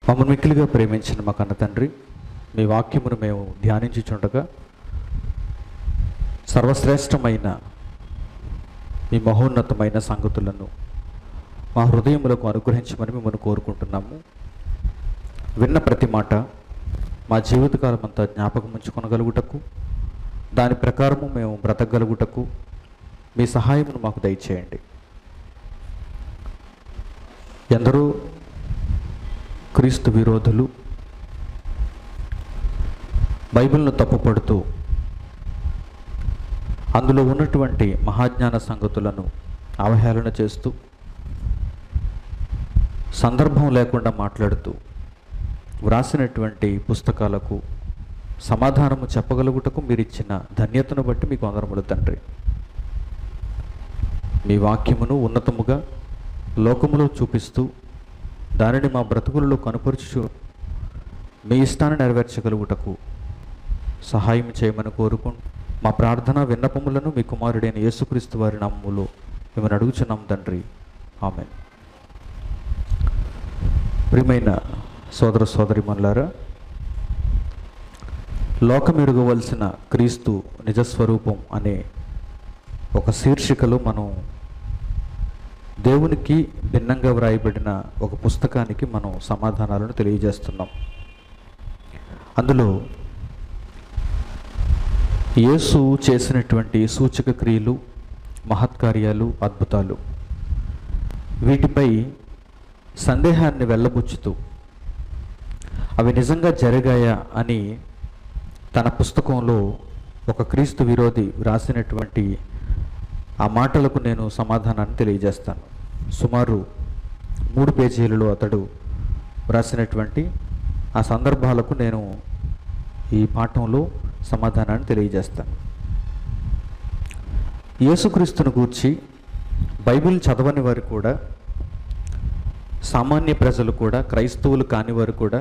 మమ్మల్ని మిక్కిలిగా ప్రేమించిన మా కన్న తండ్రి, మీ వాక్యమును మేము ధ్యానించుచుండగా సర్వశ్రేష్టమైన మీ మహోన్నతమైన సంగతులను మా హృదయములకు అనుగ్రహించమని మిమ్మల్ని కోరుకుంటున్నాము. విన్న ప్రతి మాట మా జీవితకాలం అంతా జ్ఞాపకం ఉంచుకొనగలుగుటకు, దాని ప్రకారము మేము బ్రతకగలుగుటకు మీ సహాయమును మాకు దయచేయండి. ఎందరో క్రీస్తు విరోధులు బైబిల్ను తప్పుపడుతూ అందులో ఉన్నటువంటి మహాజ్ఞాన సంగతులను అవహేళన చేస్తూ, సందర్భం లేకుండా మాట్లాడుతూ వ్రాసినటువంటి పుస్తకాలకు సమాధానము చెప్పగలుగుటకు మీరిచ్చిన ధన్యతను బట్టి మీకు వందనములు తండ్రి. మీ వాక్యమును ఉన్నతముగా లోకములో చూపిస్తూ దానిని మా బ్రతుకులలో కనుపరుచు మీ ఇష్టాన్ని నెరవేర్చగలుగుటకు సహాయం చేయమని కోరుకుంటూ మా ప్రార్థన విన్నపములను మీ కుమారుడైన యేసుక్రీస్తు వారి నామములో మిమ్మల్ని అడుగుచున్నాం తండ్రి. ఆమేన్. ప్రియమైన సోదర సోదరీమణులారా, లోకమెరుగవలసిన క్రీస్తు నిజస్వరూపం అనే ఒక శీర్షికలో మనం దేవునికి భిన్నంగా వ్రాయబడిన ఒక పుస్తకానికి మనం సమాధానాలను తెలియజేస్తున్నాం. అందులో యేసు చేసినటువంటి సూచక క్రియలు, మహత్కార్యాలు, అద్భుతాలు, వీటిపై సందేహాన్ని వెళ్ళబుచ్చుతూ అవి నిజంగా జరిగాయా అని తన పుస్తకంలో ఒక క్రీస్తు విరోధి వ్రాసినటువంటి ఆ మాటలకు నేను సమాధానాన్ని తెలియజేస్తాను. సుమారు 3 పేజీలలో అతడు వ్రాసినటువంటి ఆ సందర్భాలకు నేను ఈ పాఠంలో సమాధానాన్ని తెలియజేస్తాను. యేసుక్రీస్తును గూర్చి బైబిల్ చదవని వారు కూడా, సామాన్య ప్రజలు కూడా, క్రైస్తవులు కాని వారు కూడా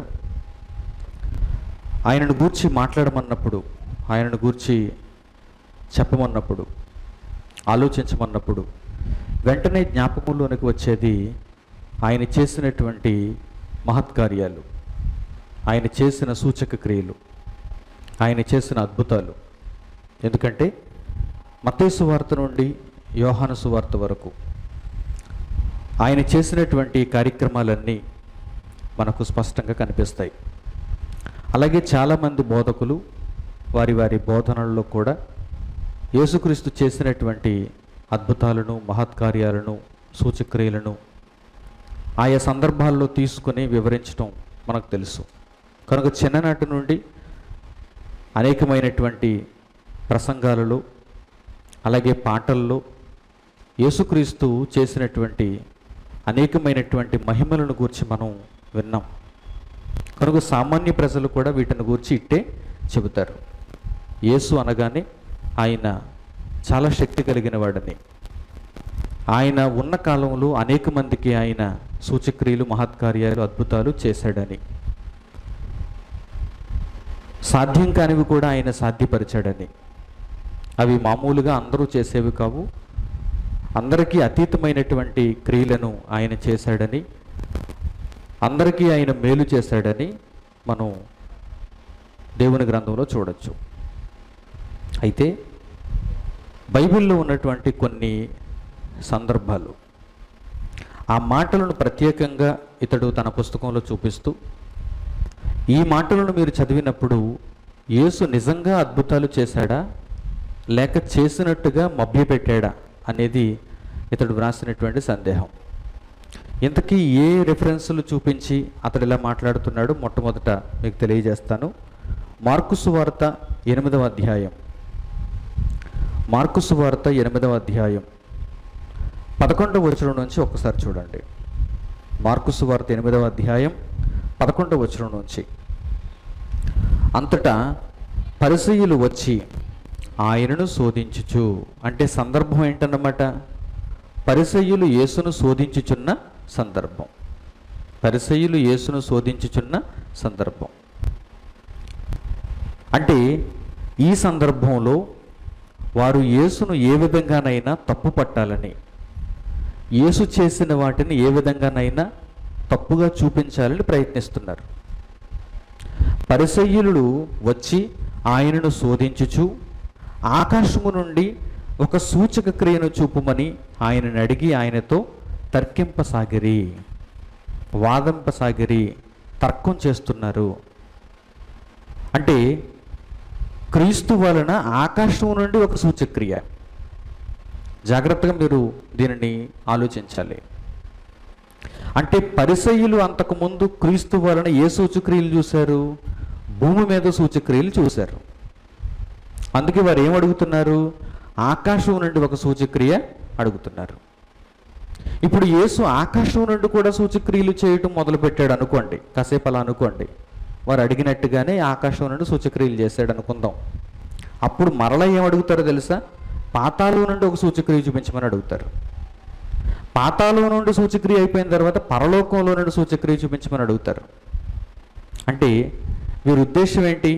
ఆయనను గూర్చి మాట్లాడమన్నప్పుడు, ఆయనను గూర్చి చెప్పమన్నప్పుడు, ఆలోచించమన్నప్పుడు వెంటనే జ్ఞాపకంలోనికి వచ్చేది ఆయన చేసినటువంటి మహత్కార్యాలు, ఆయన చేసిన సూచక క్రియలు, ఆయన చేసిన అద్భుతాలు. ఎందుకంటే మత్తయి సువార్త నుండి యోహాను సువార్త వరకు ఆయన చేసినటువంటి కార్యక్రమాలన్నీ మనకు స్పష్టంగా కనిపిస్తాయి. అలాగే చాలామంది బోధకులు వారి వారి బోధనల్లో కూడా యేసుక్రీస్తు చేసినటువంటి అద్భుతాలను, మహత్కార్యాలను, సూచక్రియలను ఆయా సందర్భాల్లో తీసుకొని వివరించడం మనకు తెలుసు. కనుక చిన్ననాటి నుండి అనేకమైనటువంటి ప్రసంగాలలో, అలాగే పాటల్లో యేసుక్రీస్తు చేసినటువంటి అనేకమైనటువంటి మహిమలను గూర్చి మనం విన్నాం. కనుక సామాన్య ప్రజలు కూడా వీటిని గూర్చి ఇట్టే చెబుతారు. యేసు అనగానే ఆయన చాలా శక్తి కలిగిన వాడని, ఆయన ఉన్న కాలంలో అనేక మందికి ఆయన సూచక్రియలు, మహత్కార్యాలు, అద్భుతాలు చేశాడని, సాధ్యం కానివి కూడా ఆయన సాధ్యపరిచాడని, అవి మామూలుగా అందరూ చేసేవి కావు, అందరికీ అతీతమైనటువంటి క్రియలను ఆయన చేశాడని, అందరికీ ఆయన మేలు చేశాడని మనం దేవుని గ్రంథంలో చూడొచ్చు. అయితే బైబిల్లో ఉన్నటువంటి కొన్ని సందర్భాలు, ఆ మాటలను ప్రత్యేకంగా ఇతడు తన పుస్తకంలో చూపిస్తూ, ఈ మాటలను మీరు చదివినప్పుడు యేసు నిజంగా అద్భుతాలు చేశాడా లేక చేసినట్టుగా మభ్యపెట్టాడా అనేది ఇతడు వ్రాసినటువంటి సందేహం. ఇంతకీ ఏ రెఫరెన్సులు చూపించి అతడు ఇలా మాట్లాడుతున్నాడు మొట్టమొదట మీకు తెలియజేస్తాను. మార్కు సువార్త 8వ అధ్యాయం, మార్కు సువార్త 8వ అధ్యాయం 11వ వచనం నుంచి ఒక్కసారి చూడండి. మార్కు సువార్త 8వ అధ్యాయం 11వ వచనం నుంచి. అంతటా పరిసయ్యులు వచ్చి ఆయనను శోధించుచు, అంటే సందర్భం ఏంటన్నమాట, పరిసయ్యులు యేసును శోధించుచున్న సందర్భం. పరిసయ్యులు యేసును శోధించుచున్న సందర్భం అంటే ఈ సందర్భంలో వారు యేసును ఏ విధంగానైనా తప్పు పట్టాలని, యేసు చేసిన వాటిని ఏ విధంగానైనా తప్పుగా చూపించాలని ప్రయత్నిస్తున్నారు. పరిసయ్యులు వచ్చి ఆయనను శోధించుచు ఆకాశము నుండి ఒక సూచక క్రియను చూపుమని ఆయనను అడిగి ఆయనతో తర్కింపసాగిరి, వాదింపసాగిరి, తర్కం చేస్తున్నారు. అంటే క్రీస్తు వలన ఆకాశం నుండి ఒక సూచక్రియ. జాగ్రత్తగా మీరు దీనిని ఆలోచించాలి. అంటే పరిసయ్యులు అంతకుముందు క్రీస్తు వలన ఏ సూచక్రియలు చూశారు? భూమి మీద సూచక్రియలు చూశారు. అందుకే వారు ఏం అడుగుతున్నారు? ఆకాశం నుండి ఒక సూచక్రియ అడుగుతున్నారు. ఇప్పుడు యేసు ఆకాశం నుండి కూడా సూచక్రియలు చేయటం మొదలుపెట్టాడు అనుకోండి, కాసేపు అలా అనుకోండి. వారు అడిగినట్టుగానే ఆకాశం నుండి సూచక్రియలు చేశాడు అనుకుందాం. అప్పుడు మరలా ఏం అడుగుతారో తెలుసా? పాతాళం నుండి ఒక సూచక్రియ చూపించమని అడుగుతారు. పాతాళం నుండి సూచక్రియ అయిపోయిన తర్వాత పరలోకంలో నుండి సూచక్రియ చూపించమని అడుగుతారు. అంటే వీరి ఉద్దేశం ఏంటి?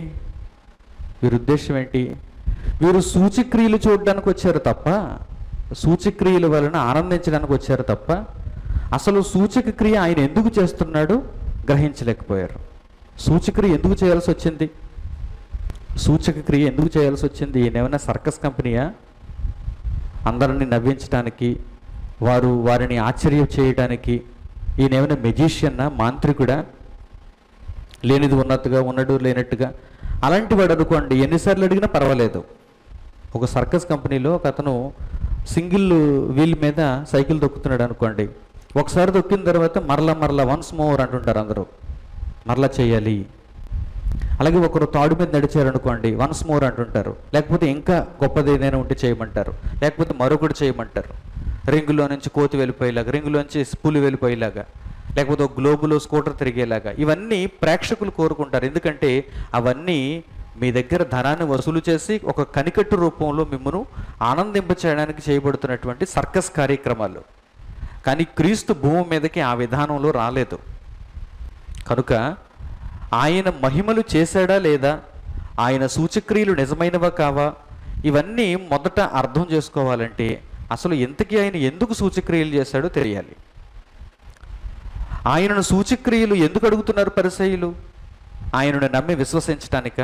వీరు సూచక్రియలు చూడడానికి వచ్చారు తప్ప, సూచక్రియల వలన ఆనందించడానికి వచ్చారు తప్ప, అసలు సూచక క్రియ ఆయన ఎందుకు చేస్తున్నాడు గ్రహించలేకపోయారు. సూచక్రియ ఎందుకు చేయాల్సి వచ్చింది? సూచక క్రియ ఎందుకు చేయాల్సి వచ్చింది? ఈయనేమైనా సర్కస్ కంపెనీయా? అందరిని నవ్వించడానికి, వారిని ఆశ్చర్యం చేయడానికి ఈయనేమైనా మెజిషియన్నా, మాంత్రికుడా? లేనిది ఉన్నట్టుగా, ఉన్నడు లేనట్టుగా అలాంటి వాడు అనుకోండి, ఎన్నిసార్లు అడిగినా పర్వాలేదు. ఒక సర్కస్ కంపెనీలో ఒక అతను సింగిల్ వీల్ మీద సైకిల్ తొక్కుతున్నాడు అనుకోండి. ఒకసారి తొక్కిన తర్వాత మరలా వన్స్ మోర్ అంటుంటారు అందరూ, మరలా చేయాలి. అలాగే ఒకరు తాడు మీద నడిచారనుకోండి, వన్స్ మోర్ అంటుంటారు. లేకపోతే ఇంకా గొప్పది ఏదైనా ఉంటే చేయమంటారు, లేకపోతే మరొకటి చేయమంటారు. రింగులో నుంచి కోతి వెళ్ళిపోయేలాగా, రింగులోంచి పులి వెళ్ళిపోయేలాగా, లేకపోతే ఒక గ్లోబులో స్కూటర్ తిరిగేలాగా. ఇవన్నీ ప్రేక్షకులు కోరుకుంటారు. ఎందుకంటే అవన్నీ మీ దగ్గర ధనాన్ని వసూలు చేసి ఒక కనికట్టు రూపంలో మిమ్మల్ని ఆనందింప చేయడానికి చేయబడుతున్నటువంటి సర్కస్ కార్యక్రమాలు. కానీ క్రీస్తు భూమి మీదకి ఆ విధానంలో రాలేదు. కనుక ఆయన మహిమలు చేశాడా లేదా, ఆయన సూచక్రియలు నిజమైనవా కావా, ఇవన్నీ మొదట అర్థం చేసుకోవాలంటే అసలు ఇంతకీ ఆయన ఎందుకు సూచక్రియలు చేశాడో తెలియాలి. ఆయనను సూచక్రియలు ఎందుకు అడుగుతున్నారు పరిసయ్యులు? ఆయనను నమ్మి విశ్వసించటానిక?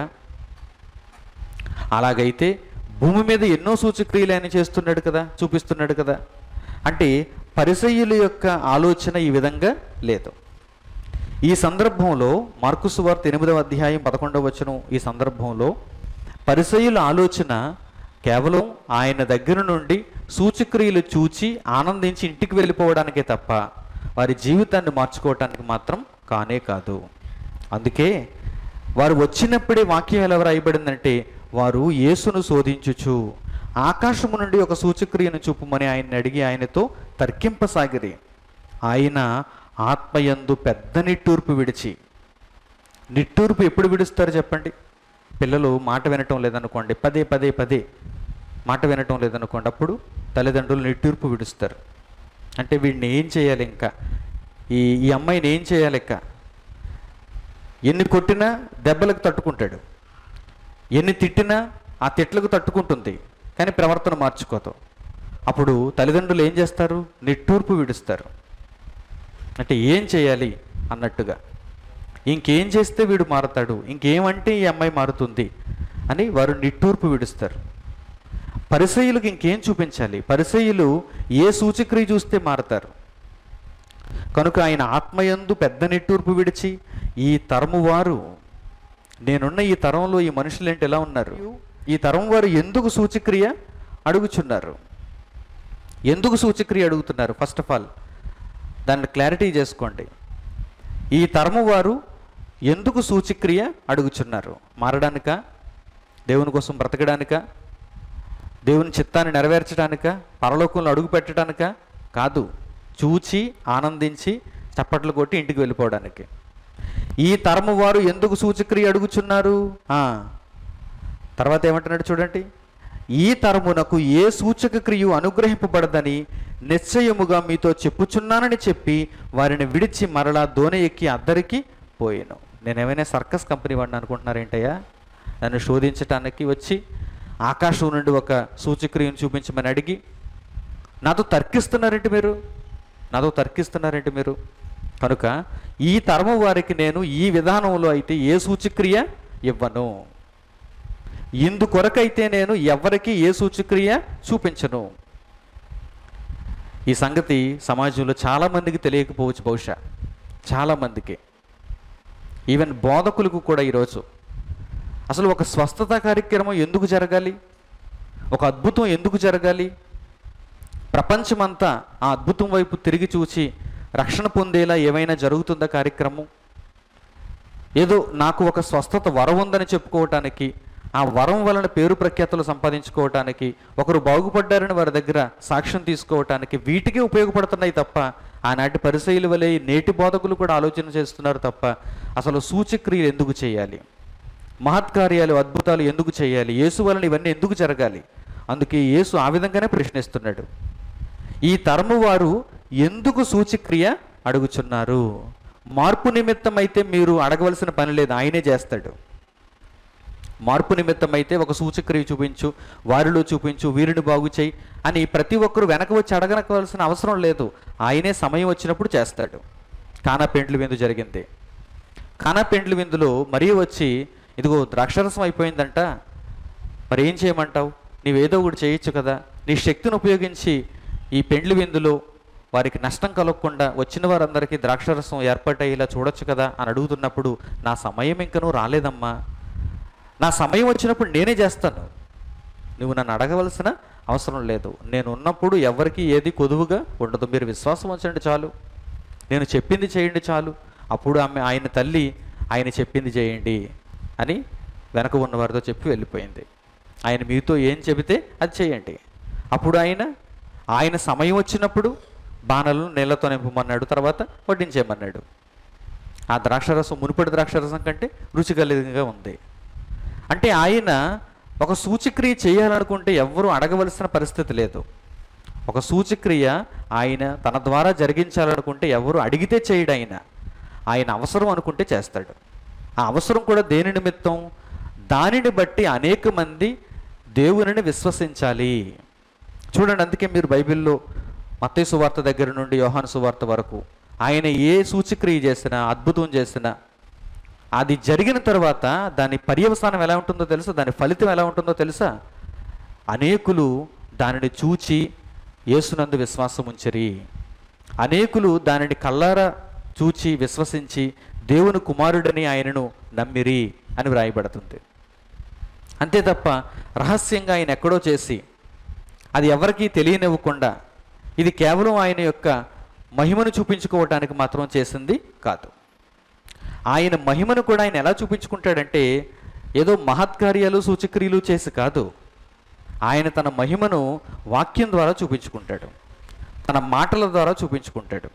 అలాగైతే భూమి మీద ఎన్నో సూచక్రియలు ఆయన చేస్తున్నాడు కదా, చూపిస్తున్నాడు కదా. అంటే పరిసయ్యుల యొక్క ఆలోచన ఈ విధంగా లేదు. ఈ సందర్భంలో మార్కు సువార్త 8వ అధ్యాయం 11వ వచనం, ఈ సందర్భంలో పరిసయ్యుల ఆలోచన కేవలం ఆయన దగ్గర నుండి సూచక్రియలు చూచి ఆనందించి ఇంటికి వెళ్ళిపోవడానికే తప్ప వారి జీవితాన్ని మార్చుకోవటానికి మాత్రం కానే కాదు. అందుకే వారు వచ్చినప్పుడే వాక్యం ఎలా రాయబడిందంటే, వారు యేసును శోధించుచు ఆకాశము నుండి ఒక సూచక్రియను చూపుమని ఆయన్ని అడిగి ఆయనతో తర్కింపసాగిరి. ఆయన ఆత్మయందు పెద్ద నిట్టూర్పు విడిచి. నిట్టూర్పు ఎప్పుడు విడుస్తారు చెప్పండి? పిల్లలు మాట వినటం లేదనుకోండి, పదే మాట వినటం లేదనుకోండి, అప్పుడు తల్లిదండ్రులు నిట్టూర్పు విడుస్తారు. అంటే వీడిని ఏం చేయాలి, ఇంకా ఈ అమ్మాయిని ఏం చేయాలి, ఇంకా ఎన్ని కొట్టినా దెబ్బలకు తట్టుకుంటాడు, ఎన్ని తిట్టినా ఆ తిట్లకు తట్టుకుంటుంది, కానీ ప్రవర్తన మార్చుకోదు. అప్పుడు తల్లిదండ్రులు ఏం చేస్తారు? నిట్టూర్పు విడుస్తారు. అంటే ఏం చేయాలి అన్నట్టుగా, ఇంకేం చేస్తే వీడు మారుతాడు, ఇంకేమంటే ఈ అమ్మాయి మారుతుంది అని వారు నిట్టూర్పు విడుస్తారు. పరిసయ్యులకు ఇంకేం చూపించాలి? పరిసయ్యులు ఏ సూచక్రియ చూస్తే మారతారు. కనుక ఆయన ఆత్మయందు పెద్ద నిట్టూర్పు విడిచి, ఈ తరము వారు, నేనున్న ఈ తరంలో ఈ మనుషులేంటి ఎలా ఉన్నారు, ఈ తరం వారు ఎందుకు సూచక్రియ అడుగుచున్నారు? ఎందుకు సూచక్రియ అడుగుతున్నారు? ఫస్ట్ ఆఫ్ ఆల్ దాన్ని క్లారిటీ చేసుకోండి. ఈ తరము వారు ఎందుకు సూచక్రియ అడుగుచున్నారు? మారడానిక? దేవుని కోసం బ్రతకడానిక? దేవుని చిత్తాన్ని నెరవేర్చడానిక? పరలోకంలో అడుగు పెట్టడానిక? కాదు, చూచి ఆనందించి చప్పట్లు కొట్టి ఇంటికి వెళ్ళిపోవడానికి. ఈ తరము వారు ఎందుకు సూచక్రియ అడుగుచున్నారు? తర్వాత ఏమంటున్నాడు చూడండి, ఈ తరమునకు ఏ సూచక క్రియు అనుగ్రహింపబడదని నిశ్చయముగా మీతో చెప్పుచున్నానని చెప్పి వారిని విడిచి మరలా దోణి ఎక్కి అద్దరికి పోయాను. నేనేమైనా సర్కస్ కంపెనీ వాడిని అనుకుంటున్నారేంటయ్యా? నన్ను శోధించటానికి వచ్చి ఆకాశం నుండి ఒక సూచక్రియను చూపించమని అడిగి నాతో తర్కిస్తున్నారేంటి మీరు? కనుక ఈ తరము వారికి నేను ఈ విధానంలో అయితే ఏ సూచక్రియ ఇవ్వను, ఇందుకొరకైతే నేను ఎవరికి ఏ సూచక్రియ చూపించను. ఈ సంగతి సమాజంలో చాలామందికి తెలియకపోవచ్చు, బహుశా చాలామందికి, ఈవెన్ బోధకులకు కూడా. ఈరోజు అసలు ఒక స్వస్థత కార్యక్రమం ఎందుకు జరగాలి, ఒక అద్భుతం ఎందుకు జరగాలి, ప్రపంచమంతా ఆ అద్భుతం వైపు తిరిగి చూచి రక్షణ పొందేలా ఏమైనా జరుగుతుందా కార్యక్రమం? ఏదో నాకు ఒక స్వస్థత వరం ఉందని చెప్పుకోవటానికి, ఆ వరం వలన పేరు ప్రఖ్యాతులు సంపాదించుకోవటానికి, ఒకరు బాగుపడ్డారని వారి దగ్గర సాక్ష్యం తీసుకోవటానికి, వీటికి ఉపయోగపడుతున్నాయి తప్ప, ఆనాటి పరిసయ్యుల వలె నేటి బోధకులు కూడా ఆలోచన చేస్తున్నారు తప్ప, అసలు సూచక్రియలు ఎందుకు చేయాలి, మహత్కార్యాలు అద్భుతాలు ఎందుకు చేయాలి, యేసు వలన ఇవన్నీ ఎందుకు జరగాలి? అందుకే యేసు ఆ విధంగానే ప్రశ్నిస్తున్నాడు. ఈ తరము వారు ఎందుకు సూచక్రియ అడుగుచున్నారు? మార్పు నిమిత్తం అయితే మీరు అడగవలసిన పని లేదు, ఆయనే చేస్తాడు. మార్పు నిమిత్తం అయితే ఒక సూచక్రియ చూపించు, వారిలో చూపించు, వీరిని బాగు చేయి అని ప్రతి ఒక్కరు వెనక వచ్చి అడగనవలసిన అవసరం లేదు. ఆయనే సమయం వచ్చినప్పుడు చేస్తాడు. కానా పెండ్లి విందు జరిగింది. కానా పెండ్లి విందులో మరీ వచ్చి, ఇదిగో ద్రాక్షరసం అయిపోయిందంట, మరి ఏం చేయమంటావు, నీవేదో ఒకటి చేయొచ్చు కదా, నీ శక్తిని ఉపయోగించి ఈ పెండ్లి విందులో వారికి నష్టం కలగకుండా వచ్చిన వారందరికీ ద్రాక్షరసం ఏర్పాటయ్యేలా చూడొచ్చు కదా అని అడుగుతున్నప్పుడు, నా సమయం ఇంకనూ రాలేదమ్మా, నా సమయం వచ్చినప్పుడు నేనే చేస్తాను, నువ్వు నన్ను అడగవలసిన అవసరం లేదు, నేను ఉన్నప్పుడు ఎవరికి ఏది కొదువుగా ఉండదు, మీరు విశ్వాసం ఉంచండి చాలు, నేను చెప్పింది చేయండి చాలు. అప్పుడు ఆయన తల్లి ఆయన చెప్పింది చేయండి అని వెనక ఉన్నవారితో చెప్పి వెళ్ళిపోయింది. ఆయన మీతో ఏం చెబితే అది చేయండి. అప్పుడు ఆయన సమయం వచ్చినప్పుడు బాణలను నీళ్లతో నింపమన్నాడు, తర్వాత వడ్డించేయమన్నాడు. ఆ ద్రాక్షరసం మునుపటి ద్రాక్షరసం కంటే రుచికరంగా ఉంది. అంటే ఆయన ఒక సూచక్రియ చేయాలనుకుంటే ఎవ్వరూ అడగవలసిన పరిస్థితి లేదు. ఒక సూచక్రియ ఆయన తన ద్వారా జరిగించాలనుకుంటే ఎవరు అడిగితే చేయడు. ఆయన అవసరం అనుకుంటే చేస్తాడు. ఆ అవసరం కూడా దేని నిమిత్తం? దానిని బట్టి అనేక మంది దేవునిని విశ్వసించాలి. చూడండి, అందుకే మీరు బైబిల్లో మత్తయి సువార్త దగ్గర నుండి యోహాను సువార్త వరకు ఆయన ఏ సూచక్రియ చేసినా, అద్భుతం చేసినా, అది జరిగిన తర్వాత దాని పర్యవసానం ఎలా ఉంటుందో తెలుసా? దాని ఫలితం ఎలా ఉంటుందో తెలుసా? అనేకులు దానిని చూచి యేసునందు విశ్వాసం ఉంచిరి. అనేకులు దానిని కళ్ళారా చూచి విశ్వసించి దేవుని కుమారుడని ఆయనను నమ్మిరి అని వ్రాయబడుతుంది. అంతే తప్ప రహస్యంగా ఆయన ఎక్కడో చేసి అది ఎవరికీ తెలియనివ్వకుండా ఇది కేవలం ఆయన యొక్క మహిమను చూపించుకోవటానికి మాత్రం చేసింది కాదు. ఆయన మహిమను కూడా ఆయన ఎలా చూపించుకుంటాడంటే ఏదో మహత్కార్యాలు సూచక్రియలు చేసి కాదు. ఆయన తన మహిమను వాక్యం ద్వారా చూపించుకుంటాడు, తన మాటల ద్వారా చూపించుకుంటాడు.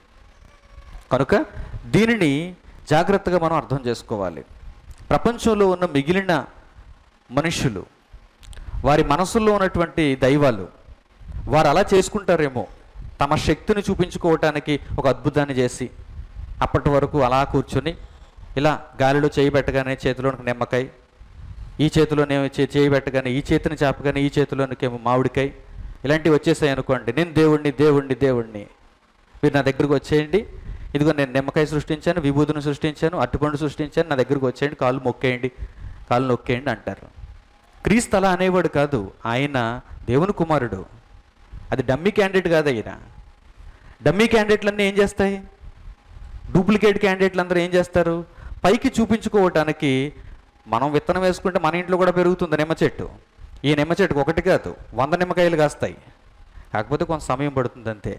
కనుక దీనిని జాగ్రత్తగా మనం అర్థం చేసుకోవాలి. ప్రపంచంలో ఉన్న మిగిలిన మనుషులు, వారి మనసుల్లో ఉన్నటువంటి దైవాలు, వారు అలా చేసుకుంటారేమో, తమ శక్తిని చూపించుకోవటానికి ఒక అద్భుతాన్ని చేసి అప్పటి వరకు అలా కూర్చొని ఇలా గాలిలో చేయి పెట్టగానే చేతిలోనికి నిమ్మకాయ, ఈ చేతిలోనేమో చేయి పెట్టగానే ఈ చేతిని చాపగానే ఈ చేతిలోనికేమో మామిడికాయ, ఇలాంటివి వచ్చేసాయి అనుకోండి. నేను దేవుణ్ణి దేవుణ్ణి దేవుణ్ణి, మీరు నా దగ్గరకు వచ్చేయండి, ఇదిగో నేను నిమ్మకాయ సృష్టించాను, విభూతిని సృష్టించాను, అట్టుపండు సృష్టించాను, నా దగ్గరకు వచ్చేయండి, కాళ్ళు మొక్కేయండి, కాళ్ళు నొక్కేయండి అంటారు. క్రీస్తు అలా అనేవాడు కాదు. ఆయన దేవుని కుమారుడు. అది డమ్మీ క్యాండిడేట్ కాదు. ఆయన డమ్మీ క్యాండిడేట్లన్నీ ఏం చేస్తాయి? డూప్లికేట్ క్యాండిడేట్లు అందరూ ఏం చేస్తారు? పైకి చూపించుకోవటానికి మనం విత్తనం వేసుకుంటే మన ఇంట్లో కూడా పెరుగుతుంది నిమ్మ చెట్టు. ఈ నిమ్మ చెట్టుకు ఒకటి కాదు 100 నిమ్మకాయలు కాస్తాయి, కాకపోతే కొంత సమయం పడుతుంది అంతే.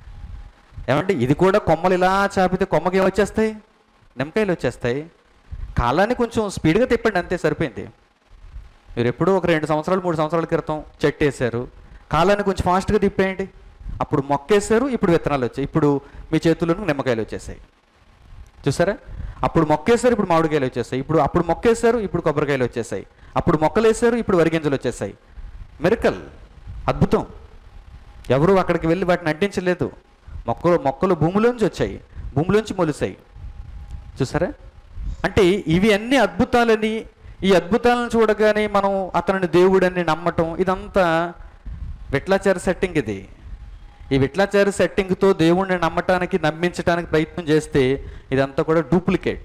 ఏమంటే ఇది కూడా కొమ్మలు ఇలా చాపితే కొమ్మకి ఏమొచ్చేస్తాయి? నిమ్మకాయలు వచ్చేస్తాయి. కాలాన్ని కొంచెం స్పీడ్గా తిప్పండి అంతే, సరిపోయింది. మీరు ఎప్పుడూ ఒక 2 సంవత్సరాలు 3 సంవత్సరాల క్రితం చెట్టు వేసారు, కాలాన్ని కొంచెం ఫాస్ట్గా తిప్పేయండి, అప్పుడు మొక్కేశారు, ఇప్పుడు విత్తనాలు వచ్చాయి, ఇప్పుడు మీ చేతుల్లోనూ నిమ్మకాయలు వచ్చేసాయి. చూసారా? అప్పుడు మొక్కేశారు, ఇప్పుడు మామిడికాయలు వచ్చేసాయి, అప్పుడు మొక్కేశారు, ఇప్పుడు కొబ్బరికాయలు వచ్చేసాయి, అప్పుడు మొక్కలేశారు, ఇప్పుడు వరిగింజలు వచ్చేసాయి. మిరకల్, అద్భుతం. ఎవరు అక్కడికి వెళ్ళి వాటిని అంటించలేదు. మొక్కలు భూమిలోంచి వచ్చాయి, భూమిలోంచి మొలిసాయి. చూసారా? అంటే ఇవి అన్ని అద్భుతాలని, ఈ అద్భుతాలను చూడగానే మనం అతనిని దేవుడని నమ్మటం, ఇదంతా విట్లాచార సెట్టింగ్. ఈ విట్లాచారి సెట్టింగ్తో దేవుణ్ణి నమ్మించడానికి ప్రయత్నం చేస్తే ఇదంతా కూడా డూప్లికేట్.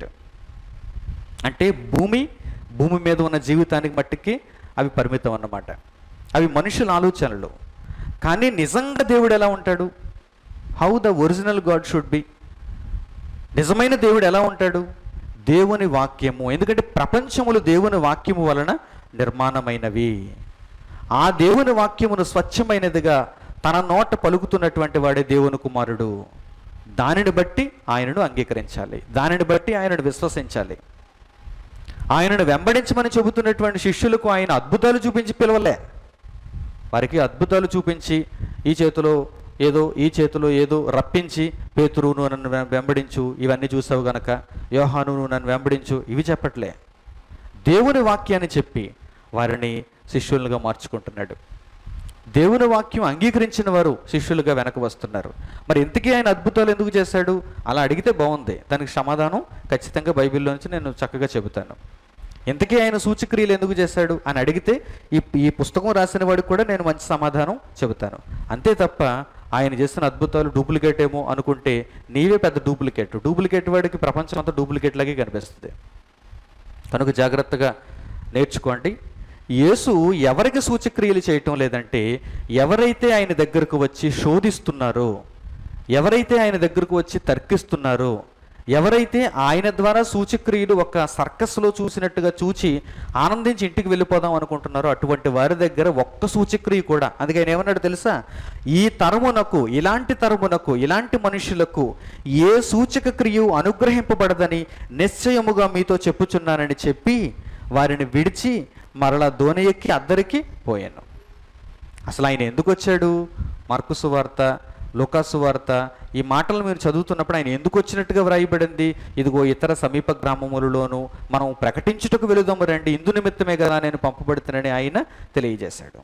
అంటే భూమి మీద ఉన్న జీవితానికి మట్టికి అవి పరిమితం అన్నమాట. అవి మనుషుల ఆలోచనలు. కానీ నిజంగా దేవుడు ఎలా ఉంటాడు? How the original god should be. నిజమైన దేవుడు ఎలా ఉంటాడు? దేవుని వాక్యము. ఎందుకంటే ప్రపంచములు దేవుని వాక్యము వలన నిర్మాణమైనవి. ఆ దేవుని వాక్యమును స్వచ్ఛమైనదిగా తన నోట పలుకుతున్నటువంటి వాడే దేవుని కుమారుడు. దానిని బట్టి ఆయనను అంగీకరించాలి, దానిని బట్టి ఆయనను విశ్వసించాలి. ఆయనను వెంబడించమని చెబుతున్నటువంటి శిష్యులకు ఆయన అద్భుతాలు చూపించి పిలవలే. వారికి అద్భుతాలు చూపించి ఈ చేతిలో ఏదో రప్పించి, పేతురు నువ్వు నన్ను వెంబడించు, ఇవన్నీ చూసావు గనక, యోహాను నువ్వు నన్ను వెంబడించు, ఇవి చెప్పట్లే. దేవుని వాక్యాన్ని చెప్పి వారిని శిష్యులుగా మార్చుకుంటున్నాడు. దేవుని వాక్యం అంగీకరించిన వారు శిష్యులుగా వెనక వస్తున్నారు. మరి ఇంతకీ ఆయన అద్భుతాలు ఎందుకు చేశాడు? అలా అడిగితే బాగుంది. దానికి సమాధానం ఖచ్చితంగా బైబిల్లో నుంచి నేను చక్కగా చెబుతాను. ఇంతకీ ఆయన సూచక్రియలు ఎందుకు చేశాడు అని అడిగితే ఈ పుస్తకం రాసిన వాడికి కూడా నేను మంచి సమాధానం చెబుతాను. అంతే తప్ప ఆయన చేసిన అద్భుతాలు డూప్లికేట్ ఏమో అనుకుంటే నీవే పెద్ద డూప్లికేట్ వాడికి ప్రపంచం అంతా డూప్లికేట్ లాగే కనిపిస్తుంది. కనుక జాగ్రత్తగా నేర్చుకోండి. యేసు ఎవరికి సూచక్రియలు చేయటం లేదంటే ఎవరైతే ఆయన దగ్గరకు వచ్చి శోధిస్తున్నారో, ఎవరైతే ఆయన దగ్గరకు వచ్చి తర్కిస్తున్నారో, ఎవరైతే ఆయన ద్వారా సూచక్రియలు ఒక సర్కస్లో చూసినట్టుగా చూచి ఆనందించి ఇంటికి వెళ్ళిపోదాం అనుకుంటున్నారో అటువంటి వారి దగ్గర ఒక్క సూచక్రియ కూడా. అందుకే ఆయన ఏమన్నాడు తెలుసా? ఇలాంటి తరమునకు ఇలాంటి మనుషులకు ఏ సూచక క్రియ అనుగ్రహింపబడదని నిశ్చయముగా మీతో చెప్పుచున్నానని చెప్పి వారిని విడిచి మరలా దోణి ఎక్కి అద్దరికి పోయాను. అసలు ఆయన ఎందుకు వచ్చాడు? మార్కు సువార్త, లూకా సువార్త ఈ మాటలు మీరు చదువుతున్నప్పుడు ఆయన ఎందుకు వచ్చినట్టుగా వ్రాయబడింది? ఇదిగో ఇతర సమీప గ్రామములలోనూ మనం ప్రకటించుటకు వెళుదాము రండి, ఇందు నిమిత్తమే కదా నేను పంపబడుతున్నానని ఆయన తెలియజేశాడు.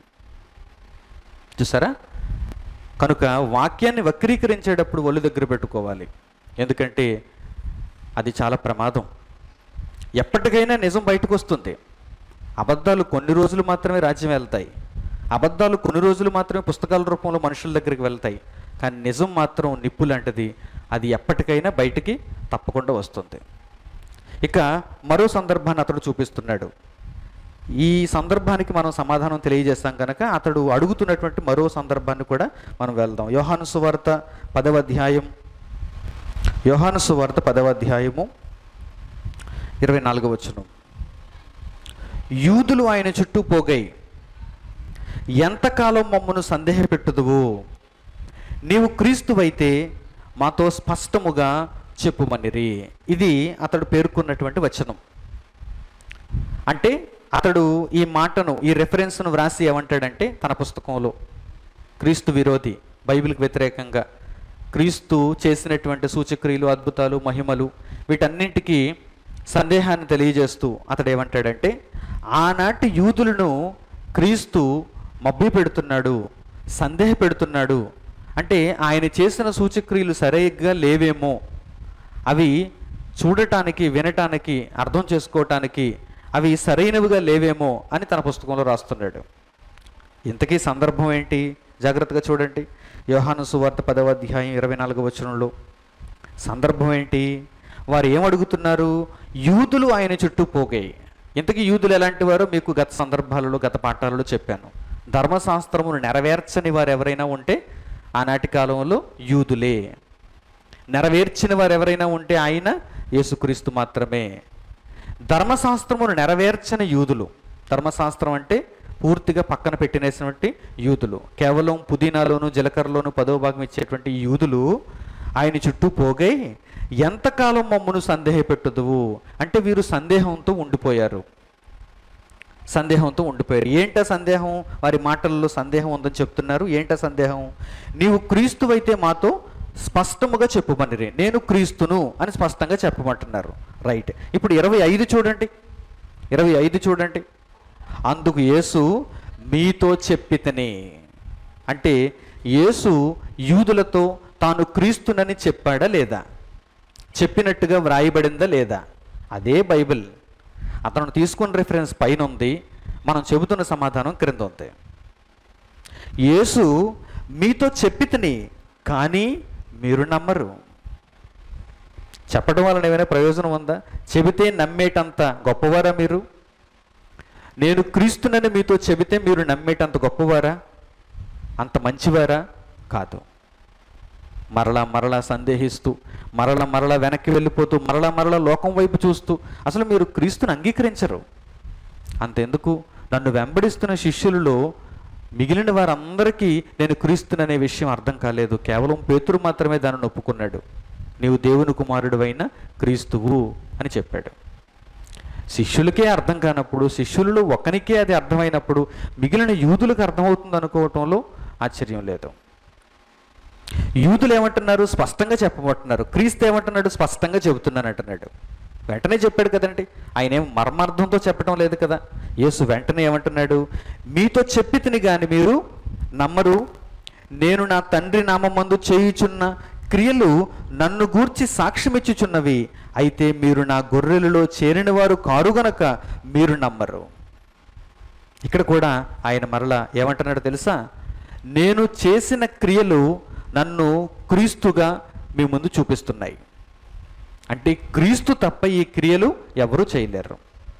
చూసారా? కనుక వాక్యాన్ని వక్రీకరించేటప్పుడు ఒళ్ళు దగ్గర పెట్టుకోవాలి. ఎందుకంటే అది చాలా ప్రమాదం. ఎప్పటికైనా నిజం బయటకు వస్తుంది. అబద్ధాలు కొన్ని రోజులు మాత్రమే రాజ్యం వెళ్తాయి. అబద్ధాలు కొన్ని రోజులు మాత్రమే పుస్తకాల రూపంలో మనుషుల దగ్గరికి వెళ్తాయి. కానీ నిజం మాత్రం నిప్పు లాంటిది. అది ఎప్పటికైనా బయటికి తప్పకుండా వస్తుంది. ఇక మరో సందర్భాన్ని అతడు చూపిస్తున్నాడు. ఈ సందర్భానికి మనం సమాధానం తెలియజేస్తాం కనుక అతడు అడుగుతున్నటువంటి మరో సందర్భాన్ని కూడా మనం వెళ్దాం. యోహాను సువార్త 10వ అధ్యాయం 24వ వచనం. యూదులు ఆయన చుట్టూ పోగై, ఎంతకాలం మమ్మను సందేహపెట్టుదువు? నీవు క్రీస్తువైతే మాతో స్పష్టముగా చెప్పుమనిరి. ఇది అతడు పేర్కొన్నటువంటి వచనం. అంటే అతడు ఈ మాటను, ఈ రెఫరెన్స్ను వ్రాసి ఏమంటాడంటే తన పుస్తకంలో క్రీస్తు విరోధి, బైబిల్కి వ్యతిరేకంగా క్రీస్తు చేసినటువంటి సూచక్రియలు, అద్భుతాలు, మహిమలు వీటన్నింటికి సందేహాన్ని తెలియజేస్తూ అతడు ఏమంటాడంటే ఆనాటి యూదులను క్రీస్తు మభ్య పెడుతున్నాడు, సందేహ పెడుతున్నాడు. అంటే ఆయన చేసిన సూచక్రియలు సరిగ్గా లేవేమో, అవి చూడటానికి, వినటానికి, అర్థం చేసుకోవటానికి అవి సరైనవిగా లేవేమో అని తన పుస్తకంలో రాస్తున్నాడు. ఇంతకీ సందర్భం ఏంటి? జాగ్రత్తగా చూడండి. యోహాను సువార్త 10వ అధ్యాయం 24వ వచనంలో సందర్భం ఏంటి? వారు ఏమడుగుతున్నారు? యూదులు ఆయన చుట్టూ పోగాయి. ఇంతకీ యూదులు ఎలాంటి వారో మీకు గత సందర్భాలలో, గత పాఠాలలో చెప్పాను. ధర్మశాస్త్రమును నెరవేర్చని వారు ఎవరైనా ఉంటే ఆనాటి కాలంలో యూదులే. నెరవేర్చిన వారు ఎవరైనా ఉంటే ఆయన యేసుక్రీస్తు మాత్రమే. ధర్మశాస్త్రమును నెరవేర్చని యూదులు, ధర్మశాస్త్రం అంటే పూర్తిగా పక్కన పెట్టినేసినటువంటి యూదులు, కేవలం పుదీనాలోను జీలకర్రలోను 10వ భాగం ఇచ్చేటువంటి యూదులు ఆయన చుట్టూ పోగై ఎంతకాలం మమ్మను సందేహపెట్టుదువు అంటే వీరు సందేహంతో ఉండిపోయారు. ఏంటా సందేహం? వారి మాటల్లో సందేహం ఉందని చెప్తున్నారు. ఏంటా సందేహం? నీవు క్రీస్తువైతే మాతో స్పష్టముగా చెప్పుమనిరి. నేను క్రీస్తును అని స్పష్టంగా చెప్పమంటున్నారు. రైట్. ఇప్పుడు 25 చూడండి, 25 చూడండి. అందుకు యేసు మీతో చెప్పితని, అంటే యేసు యూదులతో తాను క్రీస్తునని చెప్పాడా లేదా? చెప్పినట్టుగా వ్రాయబడిందా లేదా? అదే బైబిల్. అతను తీసుకున్న రిఫరెన్స్ పైన ఉంది, మనం చెబుతున్న సమాధానం క్రింద ఉంది. యేసు మీతో చెప్పితిని కానీ మీరు నమ్మరు. చెప్పడం వలన ఏమైనా ప్రయోజనం ఉందా? చెబితే నమ్మేటంత గొప్పవారా మీరు? నేను క్రీస్తునని మీతో చెబితే మీరు నమ్మేటంత గొప్పవారా? అంత మంచివారా? కాదు. మరలా సందేహిస్తూ, మరలా వెనక్కి వెళ్ళిపోతూ, మరలా లోకం వైపు చూస్తూ అసలు మీరు క్రీస్తుని అంగీకరించరు. అంతెందుకు, నన్ను వెంబడిస్తున్న శిష్యులలో మిగిలిన వారందరికీ నేను క్రీస్తుననే విషయం అర్థం కాలేదు. కేవలం పేతురు మాత్రమే దానిని ఒప్పుకున్నాడు. నీవు దేవుని కుమారుడు అయిన క్రీస్తువు అని చెప్పాడు. శిష్యులకే అర్థం కానప్పుడు, శిష్యులలో ఒకనికే అది అర్థమైనప్పుడు మిగిలిన యూదులకు అర్థమవుతుంది అనుకోవటంలో ఆశ్చర్యం లేదు. యూదులు ఏమంటున్నారు? స్పష్టంగా చెప్పబోతున్నారు. క్రీస్తు ఏమంటున్నాడు? స్పష్టంగా చెబుతున్నాను అంటున్నాడు. వెంటనే చెప్పాడు కదండి. ఆయన ఏం మర్మార్థంతో చెప్పడం లేదు కదా. యేసు వెంటనే ఏమంటున్నాడు? మీతో చెప్పితిని కానీ మీరు నమ్మరు. నేను నా తండ్రి నామమందు చేయుచున్న క్రియలు నన్ను గూర్చి సాక్ష్యమిచ్చుచున్నవి. అయితే మీరు నా గొర్రెలలో చేరిన వారు కారు గనక మీరు నమ్మరు. ఇక్కడ కూడా ఆయన మరలా ఏమంటున్నాడు తెలుసా? నేను చేసిన క్రియలు నన్ను క్రీస్తుగా మీ ముందు చూపిస్తున్నాయి. అంటే క్రీస్తు తప్ప ఈ క్రియలు ఎవరూ చేయలేరు.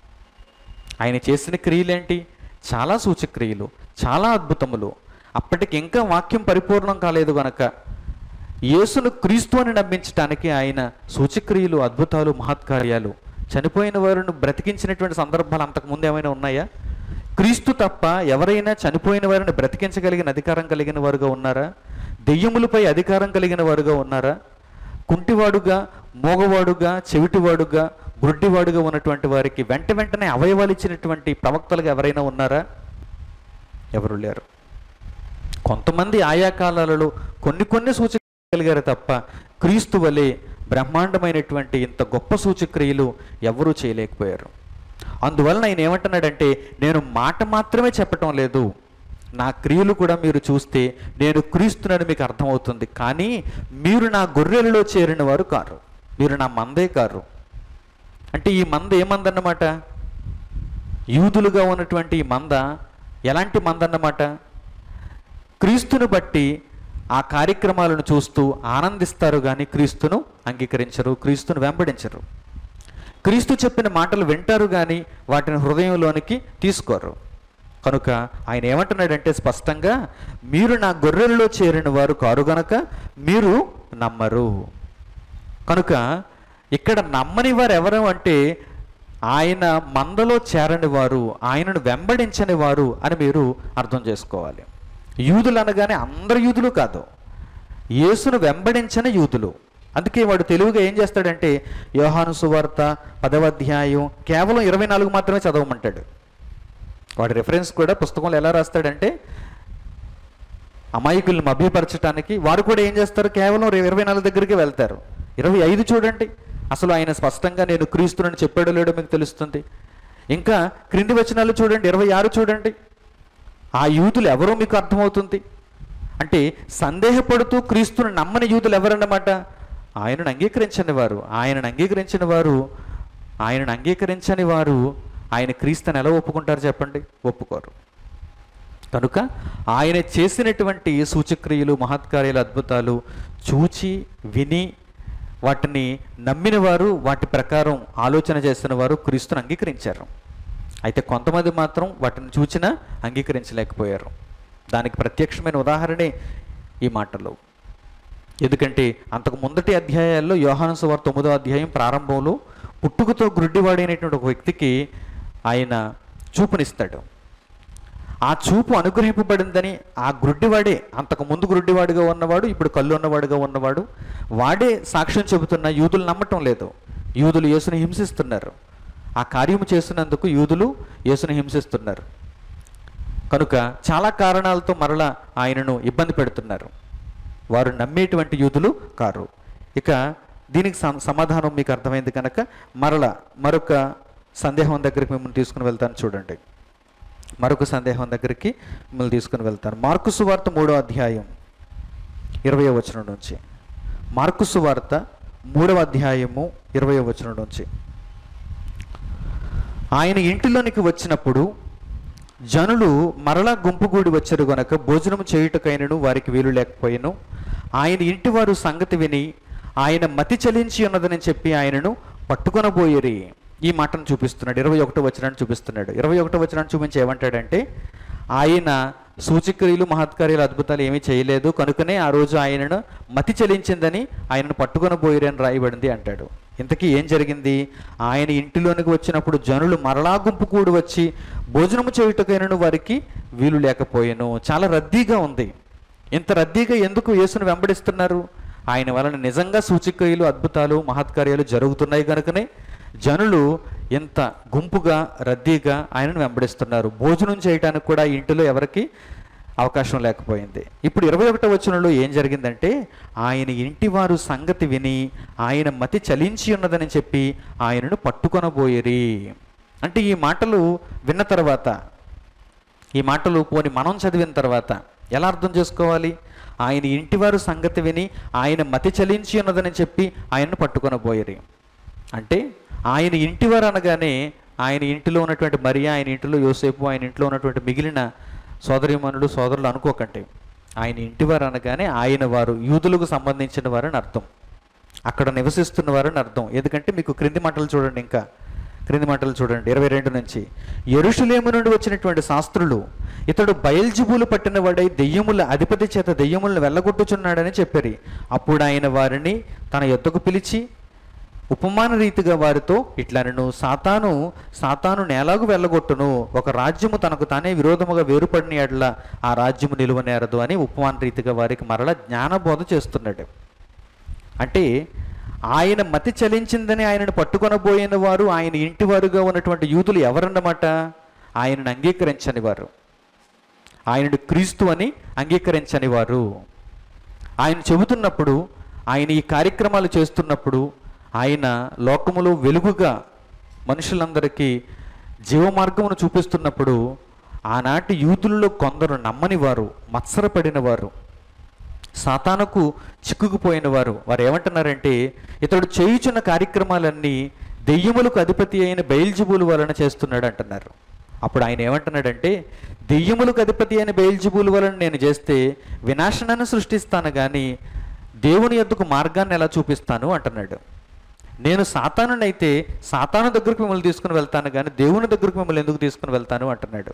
ఆయన చేసిన క్రియలేంటి? చాలా సూచక్రియలు, చాలా అద్భుతములు. అప్పటికి ఇంకా వాక్యం పరిపూర్ణం కాలేదు కనుక యేసును క్రీస్తు అని నమ్మించడానికి ఆయన సూచక్రియలు, అద్భుతాలు, మహత్కార్యాలు, చనిపోయిన వారిని బ్రతికించినటువంటి సందర్భాలు అంతకుముందు ఏమైనా ఉన్నాయా? క్రీస్తు తప్ప ఎవరైనా చనిపోయిన వారిని బ్రతికించగలిగిన అధికారం కలిగిన వారుగా ఉన్నారా? దెయ్యములపై అధికారం కలిగిన వారుగా ఉన్నారా? కుంటివాడుగా, మోగవాడుగా, చెవిటివాడుగా, గుడ్డివాడుగా ఉన్నటువంటి వారికి వెంటనే అవయవాలు ఇచ్చినటువంటి ప్రవక్తలుగా ఎవరైనా ఉన్నారా? ఎవరు లేరు. కొంతమంది ఆయా కాలాలలో కొన్ని సూచక్రియలు తప్ప క్రీస్తు వలె బ్రహ్మాండమైనటువంటి ఇంత గొప్ప సూచక్రియలు ఎవరూ చేయలేకపోయారు. అందువలన ఆయన ఏమంటున్నాడంటే, నేను మాట మాత్రమే చెప్పటం లేదు, నా క్రియలు కూడా మీరు చూస్తే నేను క్రీస్తునని మీకు అర్థమవుతుంది. కానీ మీరు నా గొర్రెలలో చేరిన వారు కారు, మీరు నా మందే కారు. అంటే ఈ మంద ఏ మంద అన్నమాట? యూదులుగా ఉన్నటువంటి ఈ మంద ఎలాంటి మంద అన్నమాట? క్రీస్తును బట్టి ఆ కార్యక్రమాలను చూస్తూ ఆనందిస్తారు కానీ క్రీస్తును అంగీకరించరు, క్రీస్తును వెంబడించరు. క్రీస్తు చెప్పిన మాటలు వింటారు కానీ వాటిని హృదయంలోనికి తీసుకోరు. కనుక ఆయన ఏమంటున్నాడంటే స్పష్టంగా, మీరు నా గొర్రెలలో చేరిన వారు కారు గనక మీరు నమ్మరు. కనుక ఇక్కడ నమ్మని వారు ఎవరు అంటే ఆయన మందలో చేరని వారు, ఆయనను వెంబడించని వారు అని మీరు అర్థం చేసుకోవాలి. యూదులు అనగానే అందరు యూదులు కాదు, యేసును వెంబడించని యూదులు. అందుకే వాడు తెలివిగా ఏం చేస్తాడంటే యోహాను సువార్త 10వ అధ్యాయం కేవలం 24 మాత్రమే చదవమంటాడు. వాడి రెఫరెన్స్ కూడా పుస్తకంలో ఎలా రాస్తాడంటే అమాయకులను అభిపరచడానికి వారు కూడా ఏం చేస్తారు? కేవలం 24 దగ్గరికి వెళ్తారు. 25 చూడండి, అసలు ఆయన స్పష్టంగా నేను క్రీస్తునని చెప్పాడో లేడో మీకు తెలుస్తుంది. ఇంకా క్రింది వచనాలు చూడండి, 26 చూడండి, ఆ యూదులు ఎవరో మీకు అర్థమవుతుంది. అంటే సందేహపడుతూ క్రీస్తును నమ్మని యూదులు ఎవరన్నమాట? ఆయనను అంగీకరించని వారు. ఆయనను అంగీకరించని వారు ఆయన క్రీస్తుని ఎలా ఒప్పుకుంటారు చెప్పండి? ఒప్పుకోరు. కనుక ఆయన చేసినటువంటి సూచక్రియలు, మహత్కార్యాలు, అద్భుతాలు చూచి విని వాటిని నమ్మిన వారు, వాటి ప్రకారం ఆలోచన చేసిన వారు క్రీస్తుని అంగీకరించారు. అయితే కొంతమంది మాత్రం వాటిని చూచినా అంగీకరించలేకపోయారు. దానికి ప్రత్యక్షమైన ఉదాహరణే ఈ మాటలు. ఎందుకంటే అంతకు ముందటి అధ్యాయాల్లో యోహాను సువార్త 9వ అధ్యాయం ప్రారంభంలో పుట్టుకతో గుడ్డివాడైనటువంటి ఒక వ్యక్తికి ఆయన చూపునిస్తాడు. ఆ చూపు అనుగ్రహింపబడిందని ఆ గుడ్డివాడే, అంతకుముందు గుడ్డివాడిగా ఉన్నవాడు, ఇప్పుడు కళ్ళు ఉన్నవాడుగా ఉన్నవాడు, వాడే సాక్ష్యం చెబుతున్న యూదులు నమ్మటం లేదు. యూదులు యేసుని హింసిస్తున్నారు. ఆ కార్యము చేస్తున్నందుకు యూదులు యేసుని హింసిస్తున్నారు. కనుక చాలా కారణాలతో మరలా ఆయనను ఇబ్బంది పెడుతున్నారు. వారు నమ్మేటువంటి యూదులు కారు. ఇక దీనికి సమాధానం మీకు అర్థమైంది కనుక మరొక సందేహం దగ్గరికి మిమ్మల్ని తీసుకుని వెళ్తాను. చూడండి, మరొక సందేహం దగ్గరికి మిమ్మల్ని తీసుకుని వెళ్తాను. మార్కు సువార్త 3వ అధ్యాయం 20వ వచనం నుంచి. మార్కు సువార్త 3వ అధ్యాయము 20వ వచనం నుంచి. ఆయన ఇంటిలోనికి వచ్చినప్పుడు జనులు మరలా గుంపుగూడి వచ్చారు గనక భోజనం చేయుటకైనను వారికి వీలు లేకపోయాను. ఆయన ఇంటి వారు సంగతి విని ఆయన మతి చలించి ఉన్నదని చెప్పి ఆయనను పట్టుకొనబోయేరి. ఈ మాటను చూపిస్తున్నాడు. 21వ వచనాన్ని చూపిస్తున్నాడు. 21వ వచనాన్ని చూపించి ఏమంటాడంటే, ఆయన సూచక్రియలు మహత్కార్యాలు అద్భుతాలు ఏమీ చేయలేదు కనుకనే ఆ రోజు ఆయనను మతి చలించిందని ఆయనను పట్టుకొనబోయేరి అని రాయబడింది అంటాడు. ఇంతకీ ఏం జరిగింది? ఆయన ఇంటిలోనికి వచ్చినప్పుడు జనులు మరలా గుంపు కూడి వచ్చి భోజనము చేయుటకైనను వారికి వీలు లేకపోయాను. చాలా రద్దీగా ఉంది. ఇంత రద్దీగా ఎందుకు యేసును వెంబడిస్తున్నారు? ఆయన వలన నిజంగా సూచక్రియలు అద్భుతాలు మహత్కార్యాలు జరుగుతున్నాయి కనుకనే జనులు ఇంత గుంపుగా రద్దీగా ఆయనను వెంబడిస్తున్నారు. భోజనం చేయడానికి కూడా ఇంటిలో ఎవరికి అవకాశం లేకపోయింది. ఇప్పుడు 21వ వచనంలో ఏం జరిగిందంటే, ఆయన ఇంటి వారు సంగతి విని ఆయన మతి చలించి ఉన్నదని చెప్పి ఆయనను పట్టుకొనబోయేరి. అంటే ఈ మాటలు విన్న తర్వాత, ఈ మాటలు పోని మనం చదివిన తర్వాత ఎలా అర్థం చేసుకోవాలి? ఆయన ఇంటివారు సంగతి విని ఆయన మతి చలించి ఉన్నదని చెప్పి ఆయనను పట్టుకొనబోయేరి. అంటే ఆయన ఇంటివారు అనగానే ఆయన ఇంటిలో ఉన్నటువంటి మరియా, ఆయన ఇంటిలో యోసేపు, ఆయన ఇంట్లో ఉన్నటువంటి మిగిలిన సోదరీమణులు సోదరులు అనుకోకండి. ఆయన ఇంటివారు అనగానే ఆయన వారు యూదులకు సంబంధించిన వారని అర్థం, అక్కడ నివసిస్తున్న వారని అర్థం. ఎందుకంటే మీకు క్రింది మాటలు చూడండి, ఇంకా క్రింది మాటలు చూడండి 22 నుంచి. యెరూషలేము నుండి వచ్చినటువంటి శాస్త్రులు ఇతడు బయల్జెబూలు పట్టినవాడై దెయ్యముల అధిపతి చేత దెయ్యములను వెళ్ళగొట్టుచున్నాడని చెప్పారు. అప్పుడు ఆయన వారిని తన యొద్దకు పిలిచి ఉపమాన రీతిగా వారితో ఇట్లనెను, సాతాను నేలాగు వెళ్ళగొట్టును. ఒక రాజ్యము తనకు తానే విరోధముగా వేరుపడిన ఎడల ఆ రాజ్యము నిలువనేరదు అని ఉపమాన రీతిగా వారికి మరలా జ్ఞానబోధ చేస్తున్నాడు. అంటే ఆయన మతి చలించిందని ఆయనను పట్టుకొనబోయిన వారు ఆయన ఇంటి వారుగా ఉన్నటువంటి యూదులు ఎవరన్నమాట? ఆయనను అంగీకరించని వారు, ఆయనను క్రీస్తు అని అంగీకరించని వారు. ఆయన చెబుతున్నప్పుడు, ఆయన ఈ కార్యక్రమాలు చేస్తున్నప్పుడు, ఆయన లోకములో వెలుగుగా మనుషులందరికీ జీవమార్గమును చూపిస్తున్నప్పుడు ఆనాటి యూదులలో కొందరు నమ్మని వారు, మత్సరపడిన వారు, సాతానుకు చిక్కుకుపోయిన వారు ఏమంటున్నారంటే, ఇతడు చేయుచున్న కార్యక్రమాలన్నీ దెయ్యములకు అధిపతి అయిన బయల్జెబూలు వలన చేస్తున్నాడు అంటున్నారు. అప్పుడు ఆయన ఏమంటున్నాడంటే, దెయ్యములకు అధిపతి అయిన బయల్జెబూలు వలన నేను చేస్తే వినాశనాన్ని సృష్టిస్తాను కానీ దేవుని యొద్దకు మార్గాన్ని ఎలా చూపిస్తాను అంటున్నాడు. నేను సాతానునైతే సాతాను దగ్గరకు మిమ్మల్ని తీసుకుని వెళ్తాను కానీ దేవుని దగ్గరకు మిమ్మల్ని ఎందుకు తీసుకుని వెళ్తాను అంటున్నాడు.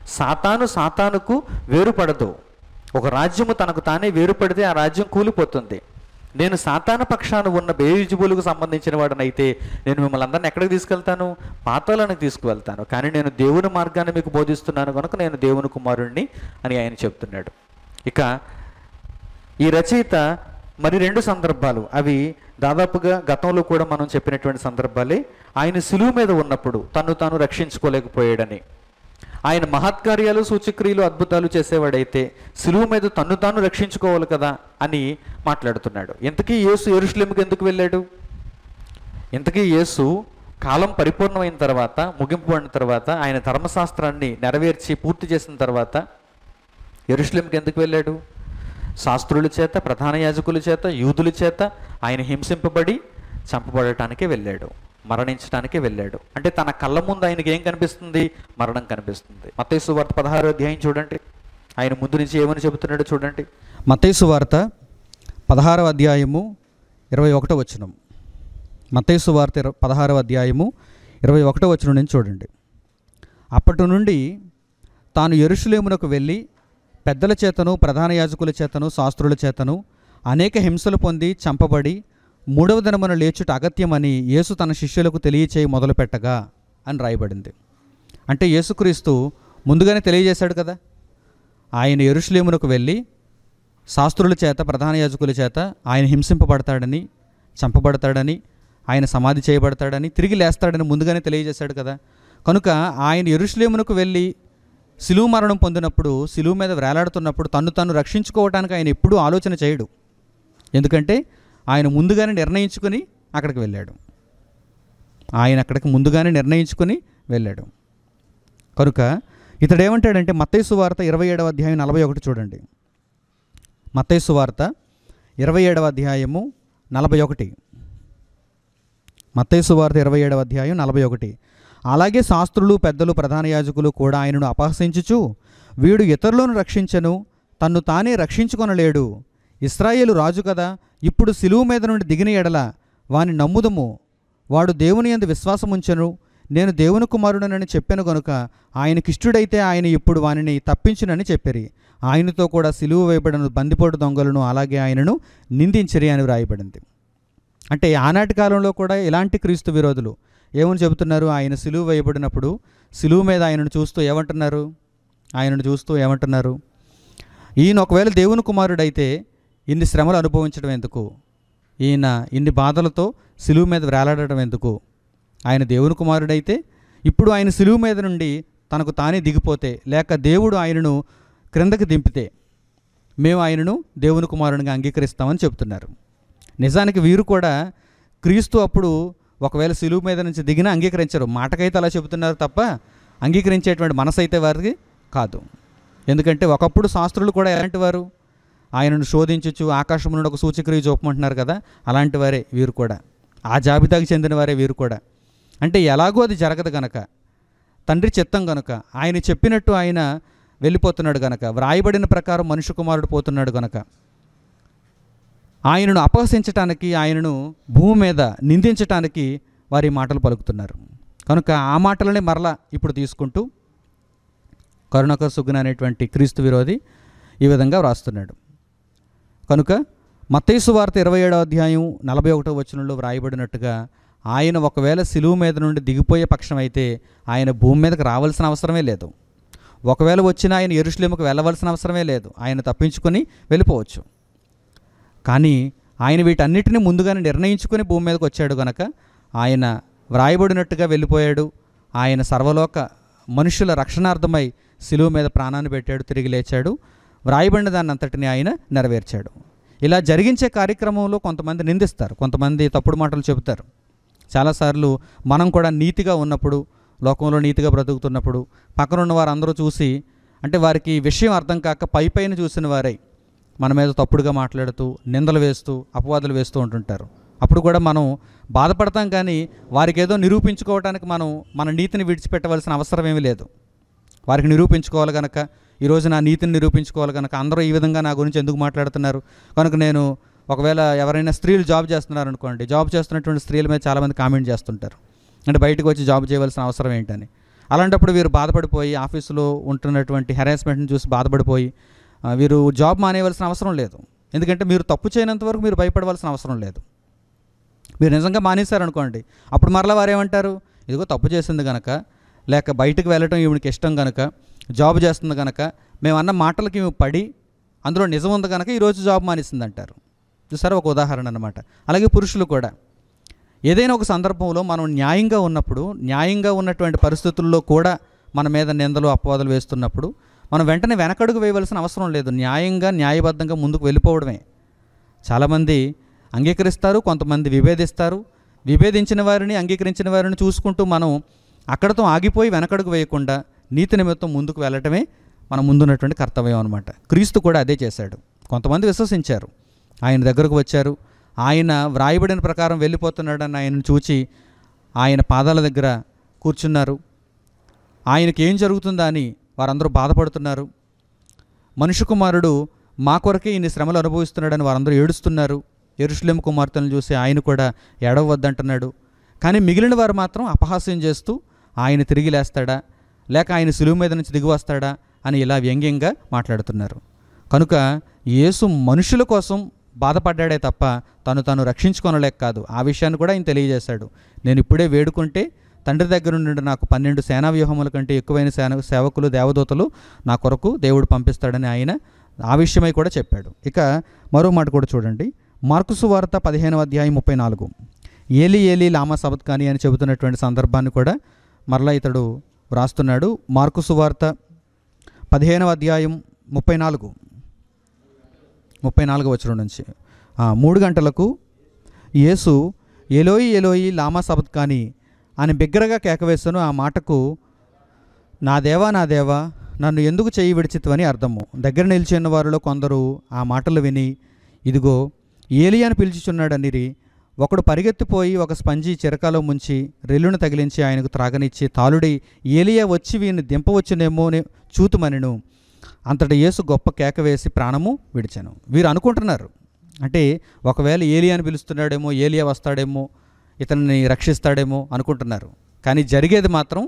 సాతానుకు వేరుపడదు. ఒక రాజ్యము తనకు తానే వేరుపడితే ఆ రాజ్యం కూలిపోతుంది. నేను సాతాను పక్షాన ఉన్న బెయల్జెబూలుకు సంబంధించిన వాడినైతే నేను మిమ్మల్ని అందరిని ఎక్కడికి తీసుకెళ్తాను? పాతాళానికి తీసుకువెళ్తాను. కానీ నేను దేవుని మార్గాన్ని మీకు బోధిస్తున్నాను కనుక నేను దేవుని కుమారుణ్ణి అని ఆయన చెప్తున్నాడు. ఇక ఈ రచయిత మరి 2 సందర్భాలు, అవి దాదాపుగా గతంలో కూడా మనం చెప్పినటువంటి సందర్భాలే. ఆయన సిలువ మీద ఉన్నప్పుడు తను తాను రక్షించుకోలేకపోయాడని, ఆయన మహత్కార్యాలు సూచక్రియలు అద్భుతాలు చేసేవాడైతే సిలువ మీద తన్ను తాను రక్షించుకోవాలి కదా అని మాట్లాడుతున్నాడు. ఇంతకీ యేసు యెరూషలేముకి ఎందుకు వెళ్ళాడు? ఇంతకీ యేసు కాలం పరిపూర్ణమైన తర్వాత, ముగింపబడిన తర్వాత, ఆయన ధర్మశాస్త్రాన్ని నెరవేర్చి పూర్తి చేసిన తర్వాత యెరూషలేముకి ఎందుకు వెళ్ళాడు? శాస్త్రుల చేత, ప్రధాన యాజకుల చేత, యూదుల చేత ఆయన హింసింపబడి చంపబడటానికే వెళ్ళాడు, మరణించడానికే వెళ్ళాడు. అంటే తన కళ్ళ ముందు ఆయనకి ఏం కనిపిస్తుంది? మరణం కనిపిస్తుంది. మత్తయి సువార్త 16వ అధ్యాయం చూడండి, ఆయన ముందు నుంచి ఏమని చెబుతున్నాడో చూడండి. మత్తయి సువార్త 16వ అధ్యాయము 21వ వచనం. మత్తయి సువార్త 16వ అధ్యాయము 21వ వచనం నుంచి చూడండి. అప్పటి నుండి తాను యెరూషలేమునకు వెళ్ళి పెద్దల చేతను, ప్రధాన యాజకుల చేతను, శాస్త్రుల చేతను అనేక హింసలు పొంది చంపబడి 3వ దినమున లేచుట అగత్యమని యేసు తన శిష్యులకు తెలియచేయి మొదలుపెట్టగా అని రాయబడింది. అంటే యేసుక్రీస్తు ముందుగానే తెలియజేశాడు కదా, ఆయన యెరూషలేమునకు వెళ్ళి శాస్త్రుల చేత, ప్రధాన యాజకుల చేత ఆయన హింసింపబడతాడని, చంపబడతాడని, ఆయన సమాధి చేయబడతాడని, తిరిగి లేస్తాడని ముందుగానే తెలియజేశాడు కదా. కనుక ఆయన యెరూషలేమునకు వెళ్ళి సిలువ మరణం పొందినప్పుడు, సిలువ మీద వేలాడుతున్నప్పుడు తన్ను తాను రక్షించుకోవడానికి ఆయన ఎప్పుడూ ఆలోచన చేయడు. ఎందుకంటే ఆయన ముందుగానే నిర్ణయించుకొని అక్కడికి వెళ్ళాడు. ఆయన అక్కడికి ముందుగానే నిర్ణయించుకొని వెళ్ళాడు. కనుక ఇతడు ఏమంటాడంటే, మత్తయి సువార్త 27వ అధ్యాయం 41 చూడండి. మత్తయి సువార్త 27వ అధ్యాయము 41. మత్తయి సువార్త 27వ అధ్యాయం 41. అలాగే శాస్త్రులు, పెద్దలు, ప్రధాన యాజకులు కూడా ఆయనను అపహసించుచు, వీడు ఇతరులను రక్షించను, తన్ను తానే రక్షించుకొనలేడు. ఇశ్రాయేలు రాజు కదా, ఇప్పుడు సిలువ మీద నుండి దిగిన ఎడల వాని నమ్ముదము. వాడు దేవుని యందు విశ్వాసముంచెను, నేను దేవుని కుమారుడనని చెప్పాను గనుక ఆయనకిష్టుడైతే ఆయన ఇప్పుడు వానిని తప్పించునని చెప్పిరి. ఆయనతో కూడా సిలువ వేయబడిన బందిపోటు దొంగలను అలాగే ఆయనను నిందించిరి అని వ్రాయబడింది. అంటే ఆనాటి కాలంలో కూడా ఇలాంటి క్రీస్తు విరోధులు ఏమని చెబుతున్నారు? ఆయన సిలువ వేయబడినప్పుడు సిలువ మీద ఆయనను చూస్తూ ఏమంటున్నారు? ఈయన ఒకవేళ దేవుని కుమారుడైతే ఇన్ని శ్రమలు అనుభవించడం ఎందుకు? ఈయన ఇన్ని బాధలతో సిలువ మీద వేలాడటం ఎందుకు? ఆయన దేవుని కుమారుడైతే ఇప్పుడు ఆయన సిలువ మీద నుండి తనకు తానే దిగిపోతే, లేక దేవుడు ఆయనను క్రిందకి దింపితే మేము ఆయనను దేవుని కుమారునిగా అంగీకరిస్తామని చెప్తున్నారు. నిజానికి వీరు కూడా క్రీస్తు అప్పుడు ఒకవేళ సిలువ మీద నుంచి దిగినా అంగీకరించరు. మాటకైతే అలా చెబుతున్నారు తప్ప అంగీకరించేటువంటి మనసు అయితే వారికి కాదు. ఎందుకంటే ఒకప్పుడు శాస్త్రులు కూడా ఎలాంటి వారు? ఆయనను శోధించచ్చు, ఆకాశం నుండి ఒక సూచక్రియ చూపమంటున్నారు కదా, అలాంటి వారే వీరు కూడా, ఆ జాబితాకి చెందిన వారే వీరు కూడా. అంటే ఎలాగో అది జరగదు గనక, తండ్రి చిత్తం గనుక, ఆయన చెప్పినట్టు ఆయన వెళ్ళిపోతున్నాడు గనక, వ్రాయబడిన ప్రకారం మనుష్య కుమారుడు పోతున్నాడు గనక, ఆయనను అపహసించటానికి, ఆయనను భూమి మీద నిందించటానికి వారి మాటలు పలుకుతున్నారు. కనుక ఆ మాటలనే మరలా ఇప్పుడు తీసుకుంటూ కరుణాకర్ సుగ్న అనేటువంటి క్రీస్తు విరోధి ఈ విధంగా వ్రాస్తున్నాడు. కనుక మత్తయి సువార్త 27వ అధ్యాయం 41వ వచనంలో వ్రాయబడినట్టుగా ఆయన ఒకవేళ సిలువ మీద నుండి దిగిపోయే పక్షం అయితే ఆయన భూమి మీదకి రావాల్సిన అవసరమే లేదు. ఒకవేళ వచ్చినా ఆయన యెరూషలేముకు వెళ్ళవలసిన అవసరమే లేదు. ఆయన తప్పించుకొని వెళ్ళిపోవచ్చు. కానీ ఆయన వీటన్నిటిని ముందుగానే నిర్ణయించుకొని భూమి మీదకి వచ్చాడు కనుక ఆయన వ్రాయబడినట్టుగా వెళ్ళిపోయాడు. ఆయన సర్వలోక మనుషుల రక్షణార్థమై సిలువ మీద ప్రాణాన్ని పెట్టాడు, తిరిగి లేచాడు. వ్రాయబడిన దాన్ని అంతటిని ఆయన నెరవేర్చాడు. ఇలా జరిగించే కార్యక్రమంలో కొంతమంది నిందిస్తారు, కొంతమంది తప్పుడు మాటలు చెబుతారు. చాలాసార్లు మనం కూడా నీతిగా ఉన్నప్పుడు, లోకంలో నీతిగా బ్రతుకుతున్నప్పుడు పక్కన ఉన్న వారు అందరూ చూసి, అంటే వారికి విషయం అర్థం కాక పైపైన చూసిన వారై మన మీద తప్పుడుగా మాట్లాడుతూ, నిందలు వేస్తూ, అపవాదులు వేస్తూ ఉంటుంటారు. అప్పుడు కూడా మనం బాధపడతాం. కానీ వారికి ఏదో నిరూపించుకోవడానికి మనం మన నీతిని విడిచిపెట్టవలసిన అవసరం ఏమీ లేదు. వారికి నిరూపించుకోవాలి కనుక, ఈరోజు నా నీతిని నిరూపించుకోవాలి కనుక అందరూ ఈ విధంగా నా గురించి ఎందుకు మాట్లాడుతున్నారు కనుక నేను ఒకవేళ ఎవరైనా స్త్రీలు జాబ్ చేస్తున్నారు అనుకోండి, జాబ్ చేస్తున్నటువంటి స్త్రీల మీద చాలామంది కామెంట్ చేస్తుంటారు, అంటే బయటకు వచ్చి జాబ్ చేయవలసిన అవసరం ఏంటని. అలాంటప్పుడు వీరు బాధపడిపోయి, ఆఫీసులో ఉంటున్నటువంటి హెరాస్మెంట్ని చూసి బాధపడిపోయి వీరు జాబ్ మానేయవలసిన అవసరం లేదు. ఎందుకంటే మీరు తప్పు చేయనంత వరకు మీరు భయపడవలసిన అవసరం లేదు. మీరు నిజంగా మానేశారనుకోండి, అప్పుడు మరలా వారేమంటారు, ఇదిగో తప్పు చేసింది కనుక, లేక బయటకు వెళ్ళటం ఈవిడికి ఇష్టం కనుక, జాబ్ చేస్తుంది కనుక, మేము అన్న మాటలకి పడి అందులో నిజం ఉంది కనుక ఈరోజు జాబ్ మానేసింది అంటారు. చూసారా, ఒక ఉదాహరణ అన్నమాట. అలాగే పురుషులు కూడా ఏదైనా ఒక సందర్భంలో మనం న్యాయంగా ఉన్నప్పుడు, న్యాయంగా ఉన్నటువంటి పరిస్థితుల్లో కూడా మన మీద నిందలు, అపవాదులు వేస్తున్నప్పుడు మనం వెంటనే వెనకడుగు వేయవలసిన అవసరం లేదు. న్యాయంగా, న్యాయబద్ధంగా ముందుకు వెళ్ళిపోవడమే. చాలామంది అంగీకరిస్తారు, కొంతమంది విభేదిస్తారు. విభేదించిన వారిని, అంగీకరించిన వారిని చూసుకుంటూ మనం అక్కడతో ఆగిపోయి వెనకడుగు వేయకుండా నీతి నిమిత్తం ముందుకు వెళ్ళటమే మన ముందున్నటువంటి కర్తవ్యం అనమాట. క్రీస్తు కూడా అదే చేశాడు. కొంతమంది విశ్వసించారు, ఆయన దగ్గరకు వచ్చారు, ఆయన వ్రాయబడిన ప్రకారం వెళ్ళిపోతున్నాడని ఆయనను చూచి ఆయన పాదాల దగ్గర కూర్చున్నారు. ఆయనకి ఏం జరుగుతుందా అని వారందరూ బాధపడుతున్నారు. మనుష్య కుమారుడు మా కొరకే ఇన్ని శ్రమలు అనుభవిస్తున్నాడని వారందరూ ఏడుస్తున్నారు. యెరూషలేము కుమార్తెలను చూసి ఆయన కూడా ఏడవద్దంటున్నాడు. కానీ మిగిలిన వారు మాత్రం అపహాస్యం చేస్తూ ఆయన తిరిగి లేస్తాడా, లేక ఆయన సిలువ మీద నుంచి దిగి వస్తాడా అని ఇలా వ్యంగ్యంగా మాట్లాడుతున్నారు. కనుక యేసు మనుషుల కోసం బాధపడ్డాడే తప్ప తను రక్షించుకొనలేక కాదు. ఆ విషయాన్ని కూడా ఆయన తెలియజేశాడు. నేను ఇప్పుడే వేడుకుంటే తండ్రి దగ్గర నుండి నాకు 12 సేనా వ్యూహముల కంటే ఎక్కువైన సేవకులు, దేవదూతలు నా కొరకు దేవుడు పంపిస్తాడని ఆయన ఆ విషయమై కూడా చెప్పాడు. ఇక మరో మాట కూడా చూడండి, మార్కు సువార్త 15వ అధ్యాయం 34, ఏలి ఏలి లామా సబక్తానీ అని చెబుతున్నటువంటి సందర్భాన్ని కూడా మరలా ఇతడు వ్రాస్తున్నాడు. మార్కు సువార్త 15వ అధ్యాయం 34వ వచనం నుంచి 3 గంటలకు యేసు ఎలోయి ఎలోయి లామా సబక్తానీ అని బిగ్గరగా కేకవేశాను. ఆ మాటకు నా దేవా నా దేవా నన్ను ఎందుకు చెయ్యి విడిచితివని అర్థము. దగ్గర నిలిచి ఉన్న వారిలో కొందరు ఆ మాటలు విని ఇదిగో ఏలియాను పిలుచుచున్నాడనిరి. ఒకడు పరిగెత్తిపోయి ఒక స్పంజి చిరకాలో ముంచి రెల్లును తగిలించి ఆయనకు త్రాగనిచ్చి తాలుడి ఏలియా వచ్చి వీరిని దింపవచ్చునేమో చూతుమనెను. అంతటి యేసు గొప్ప కేక వేసి ప్రాణము విడిచాను. వీరు అనుకుంటున్నారు, అంటే ఒకవేళ ఏలియాని పిలుస్తున్నాడేమో, ఏలియా వస్తాడేమో, ఇతన్ని రక్షిస్తాడేమో అనుకుంటున్నారు. కానీ జరిగేది మాత్రం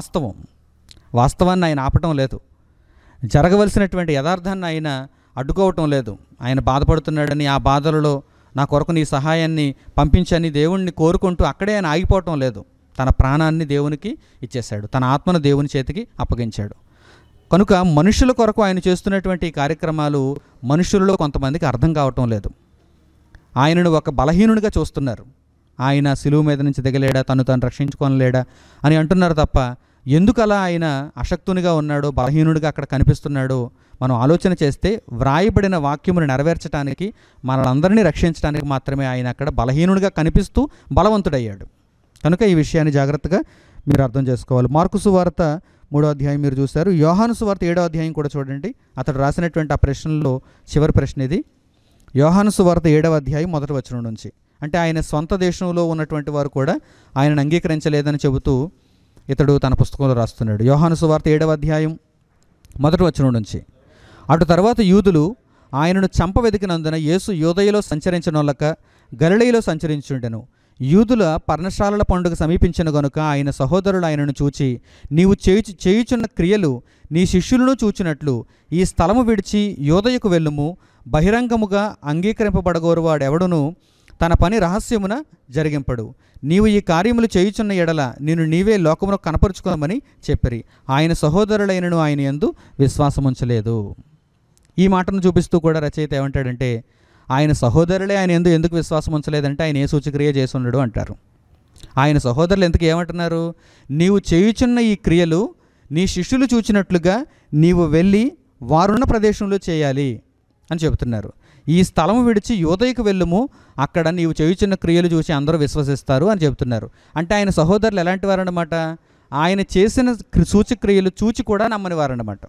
వాస్తవాన్ని ఆయన ఆపటం లేదు. జరగవలసినటువంటి యథార్థాన్ని ఆయన అడ్డుకోవటం లేదు. ఆయన బాధపడుతున్నాడని, ఆ బాధలలో నా కొరకు నీ సహాయాన్ని పంపించని దేవుణ్ణి కోరుకుంటూ అక్కడే ఆయన ఆగిపోవటం లేదు. తన ప్రాణాన్ని దేవునికి ఇచ్చేశాడు, తన ఆత్మను దేవుని చేతికి అప్పగించాడు. కనుక మనుషుల కొరకు ఆయన చేస్తున్నటువంటి ఈ కార్యక్రమాలు మనుషులలో కొంతమందికి అర్థం కావటం లేదు. ఆయనను ఒక బలహీనుడిగా చూస్తున్నారు. ఆయన సిలువ మీద నుంచి దిగలేడా, తను రక్షించుకోనలేడా అని అంటున్నారు తప్ప ఎందుకలా ఆయన అశక్తునిగా ఉన్నాడో, బలహీనుడిగా అక్కడ కనిపిస్తున్నాడో మనం ఆలోచన చేస్తే వ్రాయబడిన వాక్యమును నెరవేర్చడానికి, మనలందరినీ రక్షించడానికి మాత్రమే ఆయన అక్కడ బలహీనుడిగా కనిపిస్తూ బలవంతుడయ్యాడు. కనుక ఈ విషయాన్ని జాగ్రత్తగా మీరు అర్థం చేసుకోవాలి. మార్కు సువార్త 3వ అధ్యాయం మీరు చూశారు. యోహాను సువార్త 7వ అధ్యాయం కూడా చూడండి. అతడు రాసినటువంటి ఆ ప్రశ్నలో చివరి ప్రశ్న ఇది. యోహాను సువార్త 7వ అధ్యాయం 1వ వచనం నుంచి. అంటే ఆయన సొంత దేశంలో ఉన్నటువంటి వారు కూడా ఆయనను అంగీకరించలేదని చెబుతూ ఇతడు తన పుస్తకంలో రాస్తున్నాడు. యోహాను సువార్త 7వ అధ్యాయం 1వ వచనం నుంచి. అటు తర్వాత యూదులు ఆయనను చంపవెదికినందున యేసు యూదయలో సంచరించనొల్లక గలిలయలో సంచరించుండెను. యూదుల పర్ణశాలల పండుగ సమీపించిన గనుక ఆయన సహోదరులు ఆయనను చూచి, నీవు చేయుచున్న క్రియలు నీ శిష్యులను చూచినట్లు ఈ స్థలము విడిచి యూదయకు వెళ్ళుము, బహిరంగముగా అంగీకరింపబడగోరు వాడెవడును తన పని రహస్యమున జరిగింపడు. నీవు ఈ కార్యములు చేయుచున్న ఎడల నేను నీవే లోకమును కనపరుచుకోమని చెప్పిరి. ఆయన సహోదరులైనను ఆయన యందు విశ్వాసముంచలేదు. ఈ మాటను చూపిస్తూ కూడా రచయిత ఏమంటాడంటే, ఆయన సహోదరులే ఆయన ఎందుకు విశ్వాసం ఉంచలేదంటే ఆయన ఏ సూచక్రియ చేసి ఉండడు అంటారు. ఆయన సహోదరులు ఎందుకు ఏమంటున్నారు? నీవు చేయుచున్న ఈ క్రియలు నీ శిష్యులు చూచినట్లుగా నీవు వెళ్ళి వారున్న ప్రదేశంలో చేయాలి అని చెబుతున్నారు. ఈ స్థలం విడిచి యూదయకు వెళ్ళుము, అక్కడ నీవు చేయుచున్న క్రియలు చూసి అందరూ విశ్వసిస్తారు అని చెబుతున్నారు. అంటే ఆయన సహోదరులు ఎలాంటి వారన్నమాట? ఆయన చేసిన సూచక్రియలు చూచి కూడా నమ్మని వారన్నమాట.